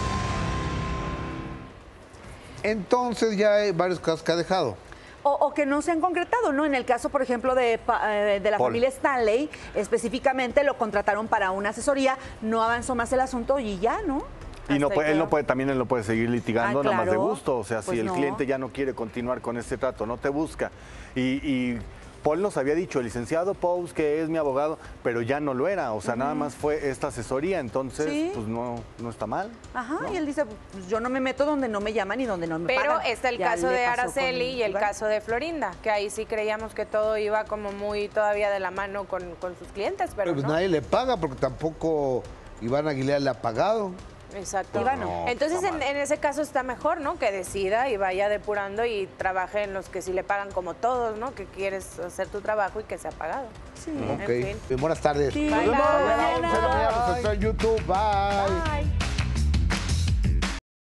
Entonces ya hay varios casos que ha dejado. O, o que no se han concretado, ¿no? En el caso, por ejemplo, de, de la Paul. familia Stanley, específicamente lo contrataron para una asesoría, no avanzó más el asunto y ya, ¿no? Y no Hasta puede, él quedó. no puede, también él no puede seguir litigando Ah, nada más de claro. gusto. O sea, Pues si el no. cliente ya no quiere continuar con este trato, no te busca. Y, y Paul nos había dicho, el licenciado Pous, que es mi abogado, pero ya no lo era. O sea, Ujú. nada más fue esta asesoría. Entonces, Sí. pues no, no está mal. Ajá, y él dice, pues yo no me meto donde no me llaman y donde no me Pero pagan. está el Ya caso le de pasó Araceli con y el Iván. caso de Florinda, que ahí sí creíamos que todo iba como muy todavía de la mano con, con sus clientes, pero Pero pues no. nadie le paga porque tampoco Iván Aguilera le ha pagado. Exacto. Iván, no. Entonces, está en, mal. en ese caso está mejor, ¿no? Que decida y vaya depurando y trabaje en los que sí le pagan como todos, ¿no? Que quieres hacer tu trabajo y que sea pagado. Sí. Ok. En fin. Buenas tardes. Sí, Nos bye, vemos bye. mañana, once de la mañana, nos está en YouTube. Bye. Bye.